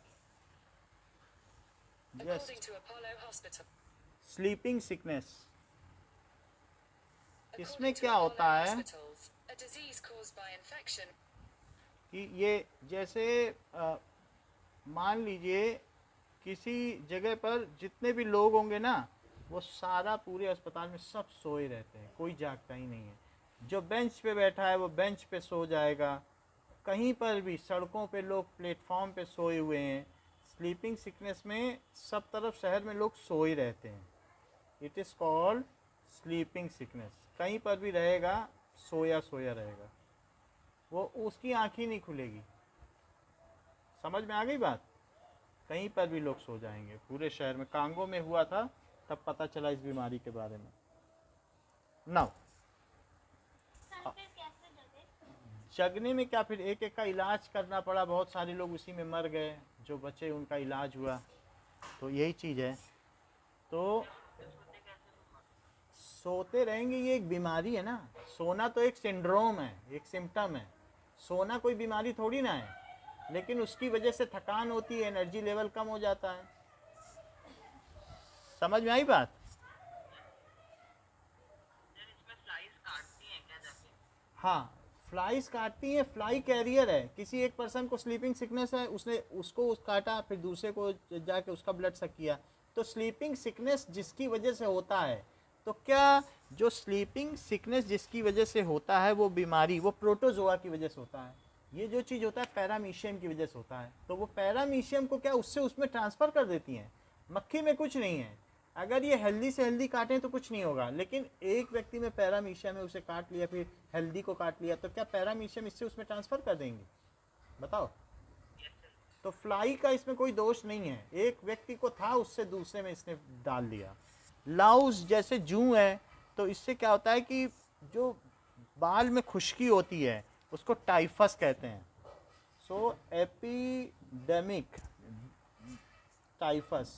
Yes, According to Apollo Hospital. Sleeping sickness. इसमें According to क्या Apollo होता है Hospitals, a disease caused by infection. कि ये जैसे अ, मान लीजिए किसी जगह पर जितने भी लोग होंगे ना, वो सारा पूरे अस्पताल में सब सोए रहते हैं, कोई जागता ही नहीं है। जो बेंच पे बैठा है वो बेंच पे सो जाएगा, कहीं पर भी सड़कों पे लोग प्लेटफॉर्म पे सोए हुए हैं। स्लीपिंग सिकनेस में सब तरफ शहर में लोग सोए रहते हैं। It is called sleeping sickness. कहीं पर भी रहेगा सोया सोया रहेगा, वो उसकी आँख ही नहीं खुलेगी। समझ में आ गई बात। कहीं पर भी लोग सो जाएंगे पूरे शहर में। कांगो में हुआ था तब पता चला इस बीमारी के बारे में। नाउ जगने में क्या, फिर एक एक का इलाज करना पड़ा, बहुत सारे लोग उसी में मर गए, जो बचे उनका इलाज हुआ। तो यही चीज़ है। तो सोते रहेंगे, ये एक बीमारी है ना। सोना तो एक सिंड्रोम है, एक सिम्टम है। सोना कोई बीमारी थोड़ी ना है, लेकिन उसकी वजह से थकान होती है, एनर्जी लेवल कम हो जाता है। समझ में आई बात। इसमें फ्लाइज काटती हैं क्या जाके? हाँ, फ्लाइज काटती हैं। फ्लाई कैरियर है। किसी एक पर्सन को स्लीपिंग सिकनेस है, उसने उसको उस काटा, फिर दूसरे को जाके उसका ब्लड सक किया। तो स्लीपिंग सिकनेस जिसकी वजह से होता है, तो क्या जो स्लीपिंग सिकनेस जिसकी वजह से होता है वो बीमारी, वो प्रोटोजोआ की वजह से होता है। ये जो चीज़ होता है पैरामीशियम की वजह से होता है। तो वो पैरामीशियम को क्या उससे उसमें ट्रांसफ़र कर देती हैं। मक्खी में कुछ नहीं है। अगर ये हेल्दी से हेल्दी काटें तो कुछ नहीं होगा, लेकिन एक व्यक्ति में पैरामीशियम है, उसे काट लिया, फिर हेल्दी को काट लिया, तो क्या पैरामीशियम इससे उसमें ट्रांसफ़र कर देंगे? बताओ। तो फ्लाई का इसमें कोई दोष नहीं है। एक व्यक्ति को था, उससे दूसरे में इसने डाल दिया। लाउस जैसे जूं है, तो इससे क्या होता है कि जो बाल में खुश्की होती है उसको टाइफस कहते हैं। So epidemic typhus.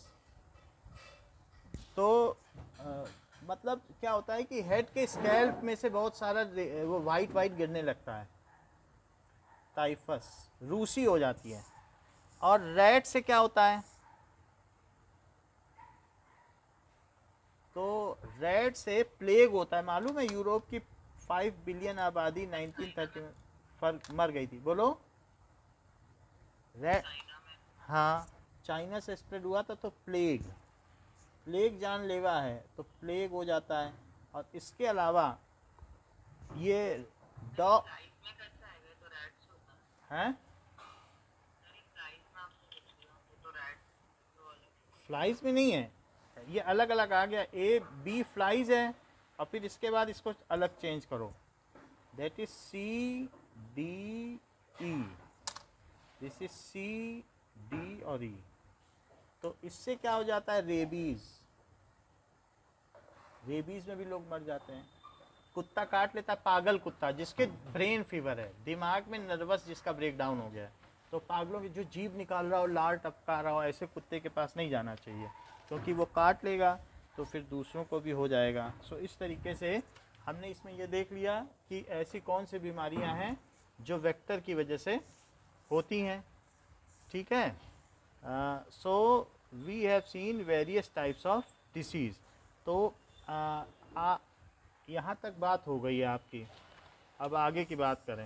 तो आ, मतलब क्या होता है कि हेड के स्कैल्प में से बहुत सारा वो वाइट वाइट गिरने लगता है, टाइफस, रूसी हो जाती है। और रैट से क्या होता है, तो रैट से प्लेग होता है। मालूम है यूरोप की फाइव बिलियन आबादी नाइनटीन थर्टी में फर मर गई थी। बोलो। रैट, हाँ, चाइना से स्प्रेड हुआ था। तो प्लेग, प्लेग जानलेवा है, तो प्लेग हो जाता है। और इसके अलावा ये डॉग फ्लाइज में कैसा है? ये तो रैट्स होता है। हैं, नहीं, फ्लाइज में आपको पूछ रहा हूँ, ये तो रैट्स तो अलग। फ्लाइज में नहीं है, ये अलग अलग आ गया। ए बी फ्लाइज है, और फिर इसके बाद इसको अलग चेंज करो, that is C D E, this is C D और ई। तो इससे क्या हो जाता है, रेबीज। रेबीज में भी लोग मर जाते हैं। कुत्ता काट लेता है, पागल कुत्ता जिसके ब्रेन फीवर है, दिमाग में नर्वस जिसका ब्रेक डाउन हो गया है, तो पागलों की जो जीभ निकाल रहा हो, लार टपका रहा हो, ऐसे कुत्ते के पास नहीं जाना चाहिए, क्योंकि वो काट लेगा तो फिर दूसरों को भी हो जाएगा। सो इस तरीके से हमने इसमें ये देख लिया कि ऐसी कौन सी बीमारियां हैं जो वेक्टर की वजह से होती हैं। ठीक है। So we have seen various types of disease. तो uh, आ, यहाँ तक बात हो गई है आपकी। अब आगे की बात करें।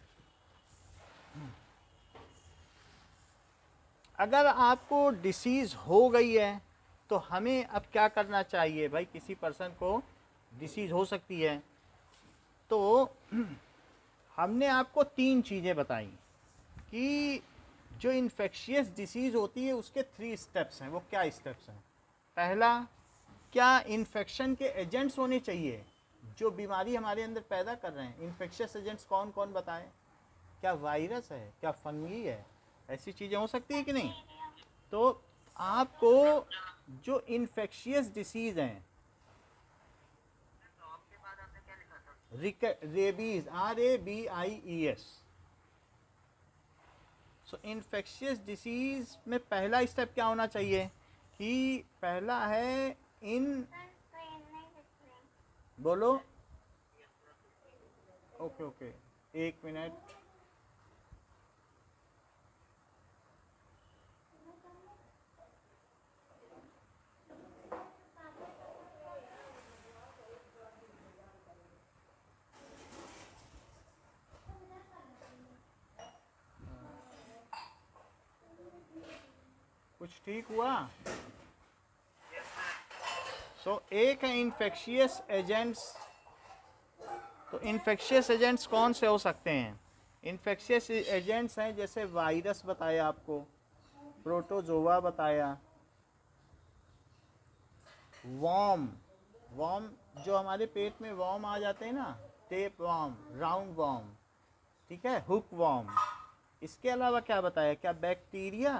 अगर आपको डिसीज़ हो गई है तो हमें अब क्या करना चाहिए भाई। किसी पर्सन को डिसीज़ हो सकती है, तो हमने आपको तीन चीज़ें बताई कि जो इन्फेक्शियस डिसीज़ होती है उसके थ्री स्टेप्स हैं। वो क्या स्टेप्स हैं? पहला, क्या इन्फेक्शन के एजेंट्स होने चाहिए जो बीमारी हमारे अंदर पैदा कर रहे हैं? इन्फेक्शियस एजेंट्स कौन कौन बताएं? क्या वायरस है, क्या फंगी है, ऐसी चीज़ें हो सकती है कि नहीं? तो आपको जो इन्फेक्शियस डिसीज़ हैं, टॉप के बाद आपने क्या लिखा था? Rabies, R A B I E S. So infectious disease में पहला स्टेप क्या होना चाहिए कि पहला है इन, बोलो, ओके ओके एक मिनट, कुछ ठीक हुआ? सो so, एक है इन्फेक्शियस एजेंट्स। तो इन्फेक्शियस एजेंट्स कौन से हो सकते हैं? इन्फेक्शियस एजेंट्स हैं जैसे वायरस बताया आपको, प्रोटोजोआ बताया, वॉर्म, वॉर्म जो हमारे पेट में वॉर्म आ जाते हैं ना, टेप वॉर्म, राउंड वॉर्म, ठीक है, हुक वॉर्म। इसके अलावा क्या बताया? क्या बैक्टीरिया?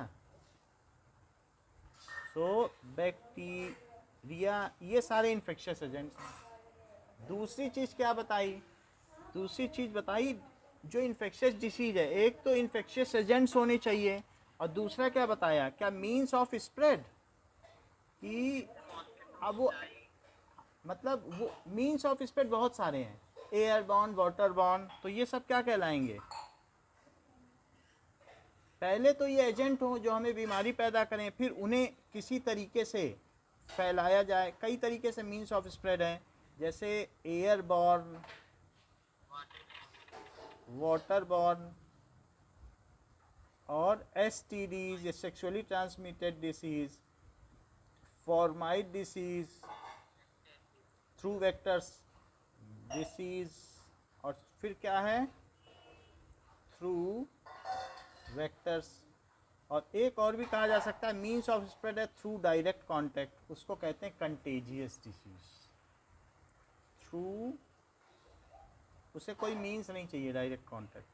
सो बैक्टीरिया, ये सारे इन्फेक्शियस एजेंट्स हैं। दूसरी चीज़ क्या बताई? दूसरी चीज़ बताई जो इन्फेक्शियस डिसीज है, एक तो इन्फेक्शियस एजेंट्स होने चाहिए और दूसरा क्या बताया? क्या मीन्स ऑफ स्प्रेड, कि अब वो मतलब वो मीन्स ऑफ स्प्रेड बहुत सारे हैं, एयर बॉर्न, वाटर बॉर्न, तो ये सब क्या कहलाएंगे? पहले तो ये एजेंट हो जो हमें बीमारी पैदा करें, फिर उन्हें किसी तरीके से फैलाया जाए। कई तरीके से मीन्स ऑफ स्प्रेड है, जैसे एयर बॉर्न, वाटर बॉर्न और S T Ds, sexually transmitted disease, fomite disease, through vectors disease, और फिर क्या है? Through vectors. और एक और भी कहा जा सकता है मीन्स ऑफ स्प्रेड है थ्रू डायरेक्ट कांटेक्ट, उसको कहते हैं कंटेजियस डिसीज। थ्रू, उसे कोई मीन्स नहीं चाहिए, डायरेक्ट कांटेक्ट।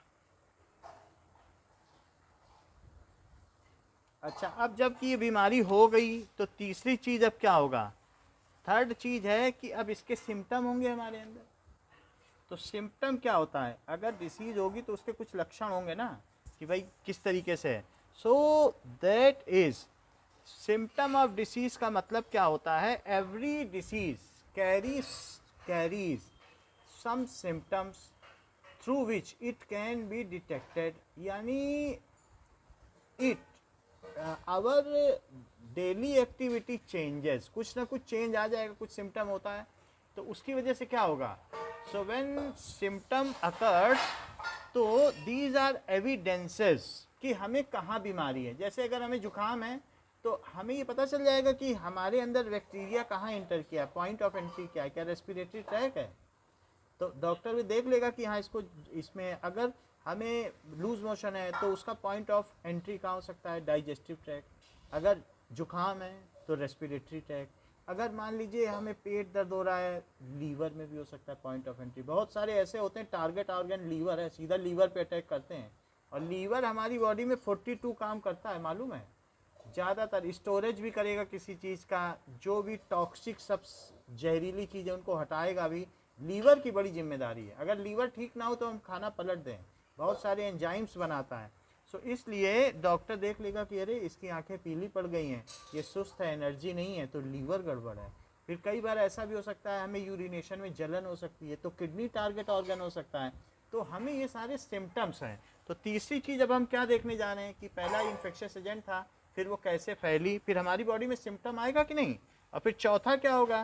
अच्छा, अब जब कि ये बीमारी हो गई तो तीसरी चीज़ अब क्या होगा? थर्ड चीज़ है कि अब इसके सिम्टम होंगे हमारे अंदर। तो सिम्टम क्या होता है? अगर डिसीज होगी तो उसके कुछ लक्षण होंगे ना, कि भाई किस तरीके से है। So that is symptom of disease का मतलब क्या होता है? Every disease carries carries some symptoms through which it can be detected, यानी it our daily activity changes, कुछ ना कुछ चेंज आ जाएगा, कुछ सिम्टम होता है तो उसकी वजह से क्या होगा? सो व्हेन सिम्टम अकर्स, तो दीज आर एविडेंसेस कि हमें कहाँ बीमारी है। जैसे अगर हमें जुकाम है तो हमें ये पता चल जाएगा कि हमारे अंदर बैक्टीरिया कहाँ इंटर किया, पॉइंट ऑफ एंट्री क्या है, क्या रेस्पिरेटरी ट्रैक है। तो डॉक्टर भी देख लेगा कि हाँ इसको, इसमें अगर हमें लूज मोशन है तो उसका पॉइंट ऑफ एंट्री कहाँ हो सकता है? Digestive tract. अगर जुकाम है तो रेस्पिरेटरी ट्रैक। अगर मान लीजिए हमें पेट दर्द हो रहा है, लीवर में भी हो सकता है पॉइंट ऑफ एंट्री। बहुत सारे ऐसे होते हैं टारगेट ऑर्गन लीवर है, सीधा लीवर पे अटैक करते हैं। और लीवर हमारी बॉडी में बयालीस काम करता है, मालूम है? ज़्यादातर स्टोरेज भी करेगा किसी चीज़ का, जो भी टॉक्सिक सब जहरीली चीज़ें उनको हटाएगा भी लीवर की बड़ी जिम्मेदारी है। अगर लीवर ठीक ना हो तो हम खाना पलट दें, बहुत सारे एंजाइम्स बनाता है। सो so, इसलिए डॉक्टर देख लेगा कि अरे इसकी आंखें पीली पड़ गई हैं, ये सुस्त है, एनर्जी नहीं है, तो लीवर गड़बड़ है। फिर कई बार ऐसा भी हो सकता है हमें यूरिनेशन में जलन हो सकती है, तो किडनी टारगेट ऑर्गन हो सकता है। तो हमें ये सारे सिम्टम्स हैं। तो तीसरी चीज़ अब हम क्या देखने जा रहे हैं कि पहला इन्फेक्शियस एजेंट था, फिर वो कैसे फैली, फिर हमारी बॉडी में सिम्टम आएगा कि नहीं, और फिर चौथा क्या होगा?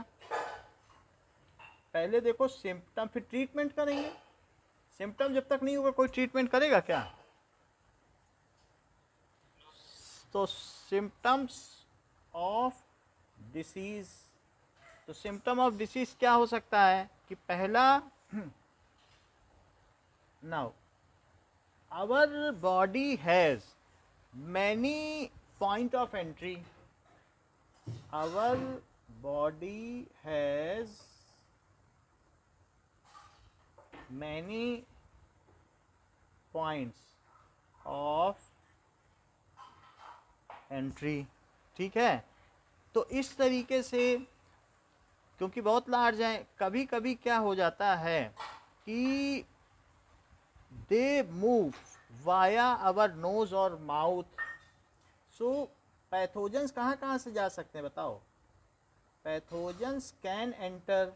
पहले देखो सिम्टम, फिर ट्रीटमेंट करेंगे। सिम्टम जब तक नहीं होगा कोई ट्रीटमेंट करेगा क्या? तो सिम्टम्स ऑफ डिसीज, तो सिम्टम ऑफ डिसीज क्या हो सकता है कि पहला, now our body has many point of entry, our body has many points of entry। ठीक है, तो इस तरीके से, क्योंकि बहुत लार्ज है, कभी कभी क्या हो जाता है कि they move via our nose और माउथ। सो पैथोजेंस कहाँ कहाँ से जा सकते हैं बताओ? Pathogens can enter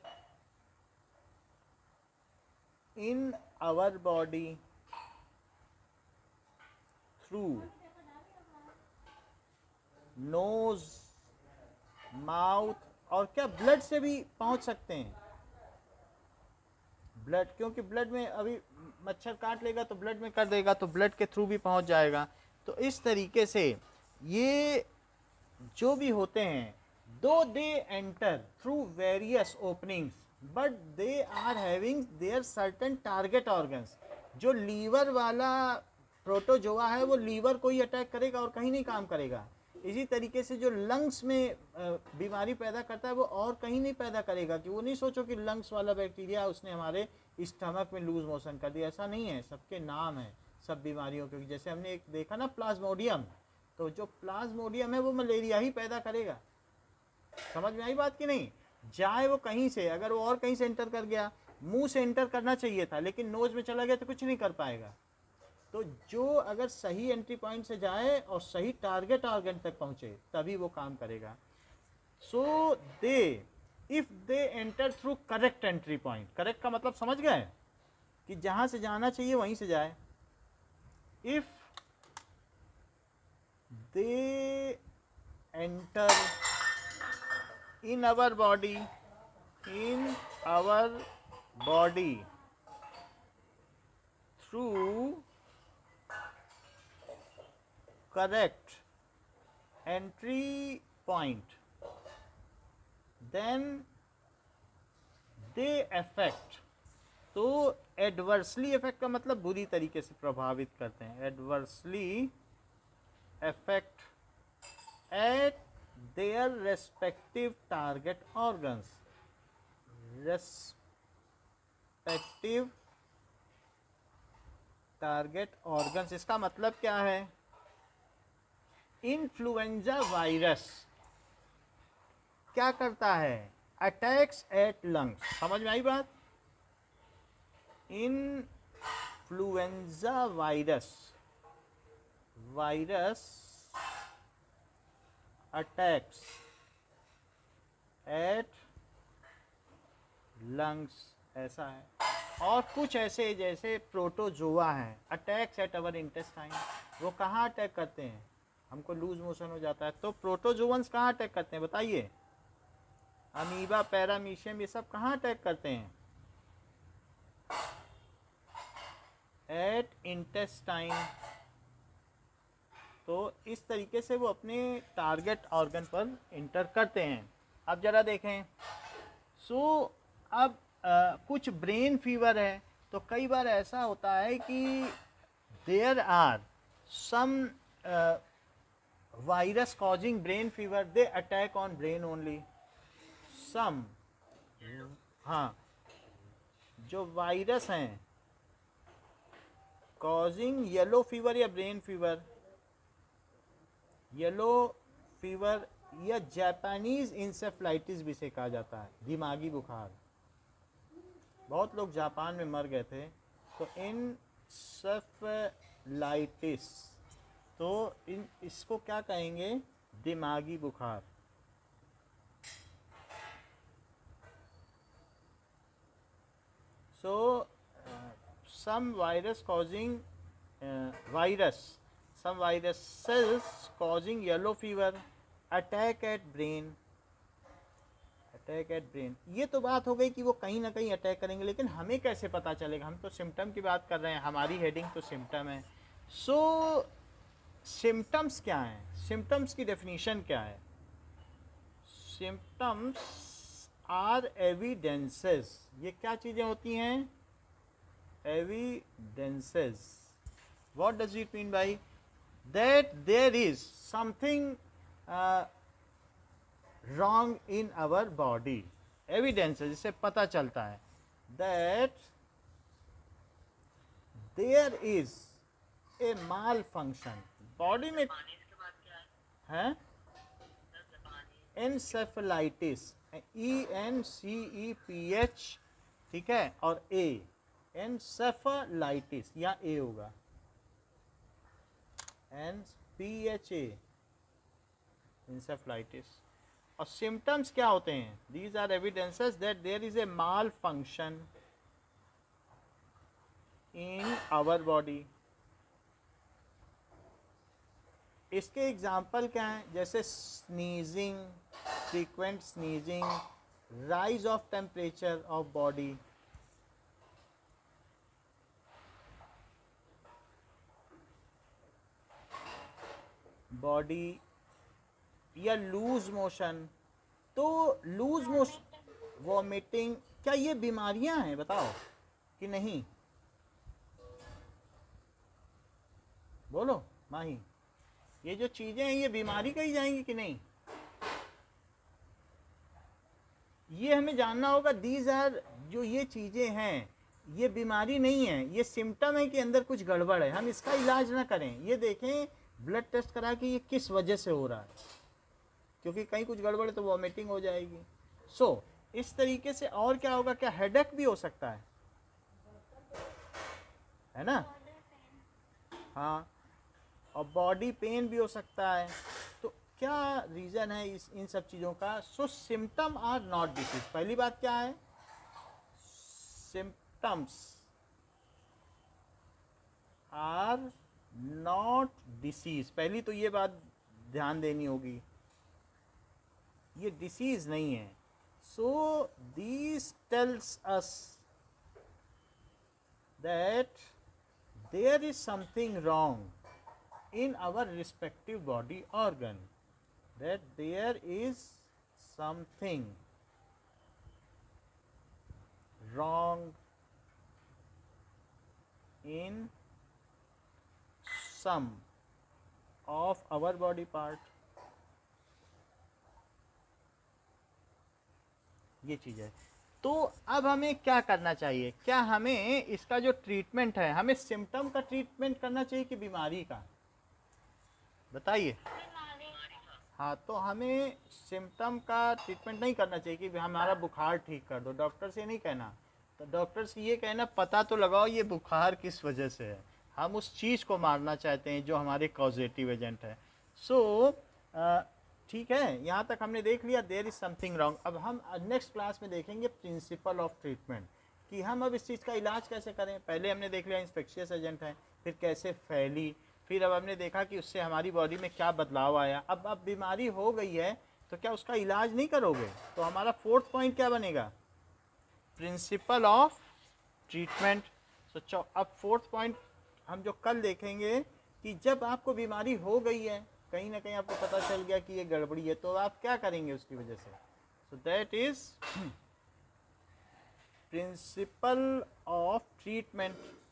in our body through nose, mouth, और क्या ब्लड से भी पहुंच सकते हैं। ब्लड, क्योंकि ब्लड में अभी मच्छर काट लेगा तो ब्लड में कर देगा, तो ब्लड के थ्रू भी पहुंच जाएगा। तो इस तरीके से ये जो भी होते हैं, though they enter through various openings but they are having their certain target organs. जो लीवर वाला प्रोटोजोआ है वो लीवर को ही अटैक करेगा और कहीं नहीं काम करेगा। इसी तरीके से जो लंग्स में बीमारी पैदा करता है वो और कहीं नहीं पैदा करेगा, कि वो नहीं सोचो कि लंग्स वाला बैक्टीरिया उसने हमारे स्टमक में लूज मोशन कर दिया, ऐसा नहीं है। सबके नाम है सब बीमारियों के। जैसे हमने एक देखा ना प्लाज्मोडियम, तो जो प्लाज्मोडियम है वो मलेरिया ही पैदा करेगा। समझ में आई बात कि नहीं? जाए वो कहीं से, अगर वो और कहीं से एंटर कर गया, मुंह से एंटर करना चाहिए था लेकिन नोज में चला गया तो कुछ नहीं कर पाएगा। तो जो अगर सही एंट्री पॉइंट से जाए और सही टारगेट ऑर्गन तक पहुंचे तभी वो काम करेगा। So they if they enter through correct entry point, correct का मतलब समझ गए कि जहां से जाना चाहिए वहीं से जाए। If they enter in our body in our body through correct entry point, then they affect। तो adversely affect का मतलब बुरी तरीके से प्रभावित करते हैं। adversely affect at their respective target organs, respective target organs। इसका मतलब क्या है? इन्फ्लुएंजा वायरस क्या करता है? Attacks at lungs. समझ में आई बात? Influenza virus virus attacks at lungs, ऐसा है। और कुछ ऐसे जैसे प्रोटोजोआ हैं, अटैक्स एट अवर इंटेस्टाइन। वो कहाँ अटैक करते हैं? हमको लूज मोशन हो जाता है तो प्रोटोजोवंस कहाँ अटैक करते हैं बताइए? अमीबा, पैरामीशियम, ये सब कहाँ अटैक करते हैं? At intestine. तो इस तरीके से वो अपने टारगेट ऑर्गन पर इंटर करते हैं। अब जरा देखें। सो अब आ, कुछ ब्रेन फीवर है, तो कई बार ऐसा होता है कि there are some virus causing brain fever, they attack on brain only। some, हाँ, जो वायरस हैं causing yellow fever या brain fever, yellow fever या जापानीज इंसेफ्लाइटिस भी से कहा जाता है, दिमागी बुखार। बहुत लोग जापान में मर गए थे। तो इंसेफ्लाइटिस, तो इन इसको क्या कहेंगे? दिमागी बुखार। So some virus causing virus some virus cells causing yellow fever, attack at brain, attack at brain. ये तो बात हो गई कि वो कहीं ना कहीं अटैक करेंगे, लेकिन हमें कैसे पता चलेगा? हम तो सिम्टम की बात कर रहे हैं, हमारी हेडिंग तो सिम्टम है। सो so, सिम्टम्स क्या हैं? सिम्टम्स की डेफिनेशन क्या है? Symptoms are evidences. ये क्या चीज़ें होती हैं? Evidences. What does it mean by that? There is something wrong in our body, evidence है जिससे पता चलता है that there is a malfunction body में पानी इसके बाद क्या है है सर? जापानी encephalitis, E N C E P H, ठीक है, और ए, एनसेफेलाइटिस, या ए होगा, N P H A, encephalitis. और सिम्टम्स क्या होते हैं? These are evidences that there is a malfunction in our body. इसके एग्जाम्पल क्या हैं? जैसे sneezing, frequent sneezing, rise of temperature of body, body या लूज मोशन। तो लूज मोशन, वॉमिटिंग, क्या ये बीमारियां हैं बताओ कि नहीं? बोलो माही, ये जो चीजें हैं ये बीमारी कही जाएंगी कि नहीं? ये हमें जानना होगा। दीज आर, जो ये चीजें हैं ये बीमारी नहीं है, ये सिम्टम है कि अंदर कुछ गड़बड़ है। हम इसका इलाज ना करें, ये देखें ब्लड टेस्ट करा कि ये किस वजह से हो रहा है, क्योंकि कहीं कुछ गड़बड़ है तो वॉमिटिंग हो जाएगी। सो so, इस तरीके से और क्या होगा? क्या हेडेक भी हो सकता है, है ना? हाँ, और बॉडी पेन भी हो सकता है। तो क्या रीज़न है इस इन सब चीज़ों का? So symptom are not disease. पहली बात क्या है? Symptoms are not disease. पहली तो ये बात ध्यान देनी होगी, ये डिसीज नहीं है। So this tells us that there is something wrong in our respective body organ, that there is something wrong in some of our body part। ये चीज़ है। तो अब हमें क्या करना चाहिए? क्या हमें इसका जो ट्रीटमेंट है, हमें सिम्टम का ट्रीटमेंट करना चाहिए कि बीमारी का? बताइए। हाँ, तो हमें सिम्टम का ट्रीटमेंट नहीं करना चाहिए कि हमारा बुखार ठीक कर दो। डॉक्टर से नहीं कहना, तो डॉक्टर से ये कहना पता तो लगाओ ये बुखार किस वजह से है। हम उस चीज़ को मारना चाहते हैं जो हमारे कॉजेटिव एजेंट है। सो ठीक है, यहाँ तक हमने देख लिया देयर इज़ समथिंग रॉन्ग। अब हम नेक्स्ट क्लास में देखेंगे प्रिंसिपल ऑफ ट्रीटमेंट, कि हम अब इस चीज़ का इलाज कैसे करें। पहले हमने देख लिया इंफेक्शियस एजेंट है, फिर कैसे फैली, फिर अब हमने देखा कि उससे हमारी बॉडी में क्या बदलाव आया। अब अब बीमारी हो गई है तो क्या उसका इलाज नहीं करोगे? तो हमारा फोर्थ पॉइंट क्या बनेगा? Principal of treatment. सो अब फोर्थ पॉइंट हम जो कल देखेंगे कि जब आपको बीमारी हो गई है, कहीं ना कहीं आपको पता चल गया कि ये गड़बड़ी है, तो आप क्या करेंगे उसकी वजह से? So that is principle of treatment.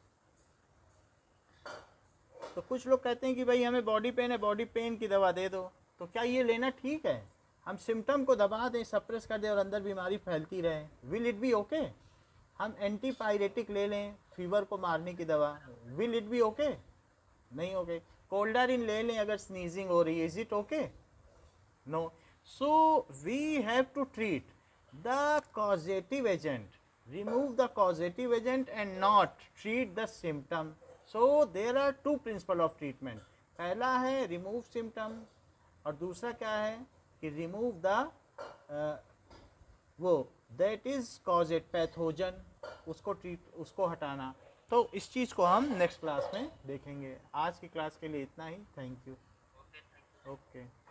तो कुछ लोग कहते हैं कि भाई हमें बॉडी पेन है, बॉडी पेन की दवा दे दो। तो क्या ये लेना ठीक है? हम सिम्टम को दबा दें, सप्रेस कर दें और अंदर बीमारी फैलती रहे, विल इट बी ओके? हम एंटीपायरेटिक ले लें फीवर को मारने की दवा, विल इट बी ओके? नहीं ओके। कोल्डारिन ले लें अगर स्नीजिंग हो रही है, is it okay? No. So we have to treat the causative agent, remove the causative agent and not treat the symptom. So there are two principle of treatment. पहला है रिमूव सिम्टम और दूसरा क्या है कि रिमूव द वो दैट इज कॉजेट पैथोजन, उसको ट्रीट उसको हटाना। तो इस चीज़ को हम नेक्स्ट क्लास में देखेंगे। आज की क्लास के लिए इतना ही। Thank you. Okay thank you. Okay.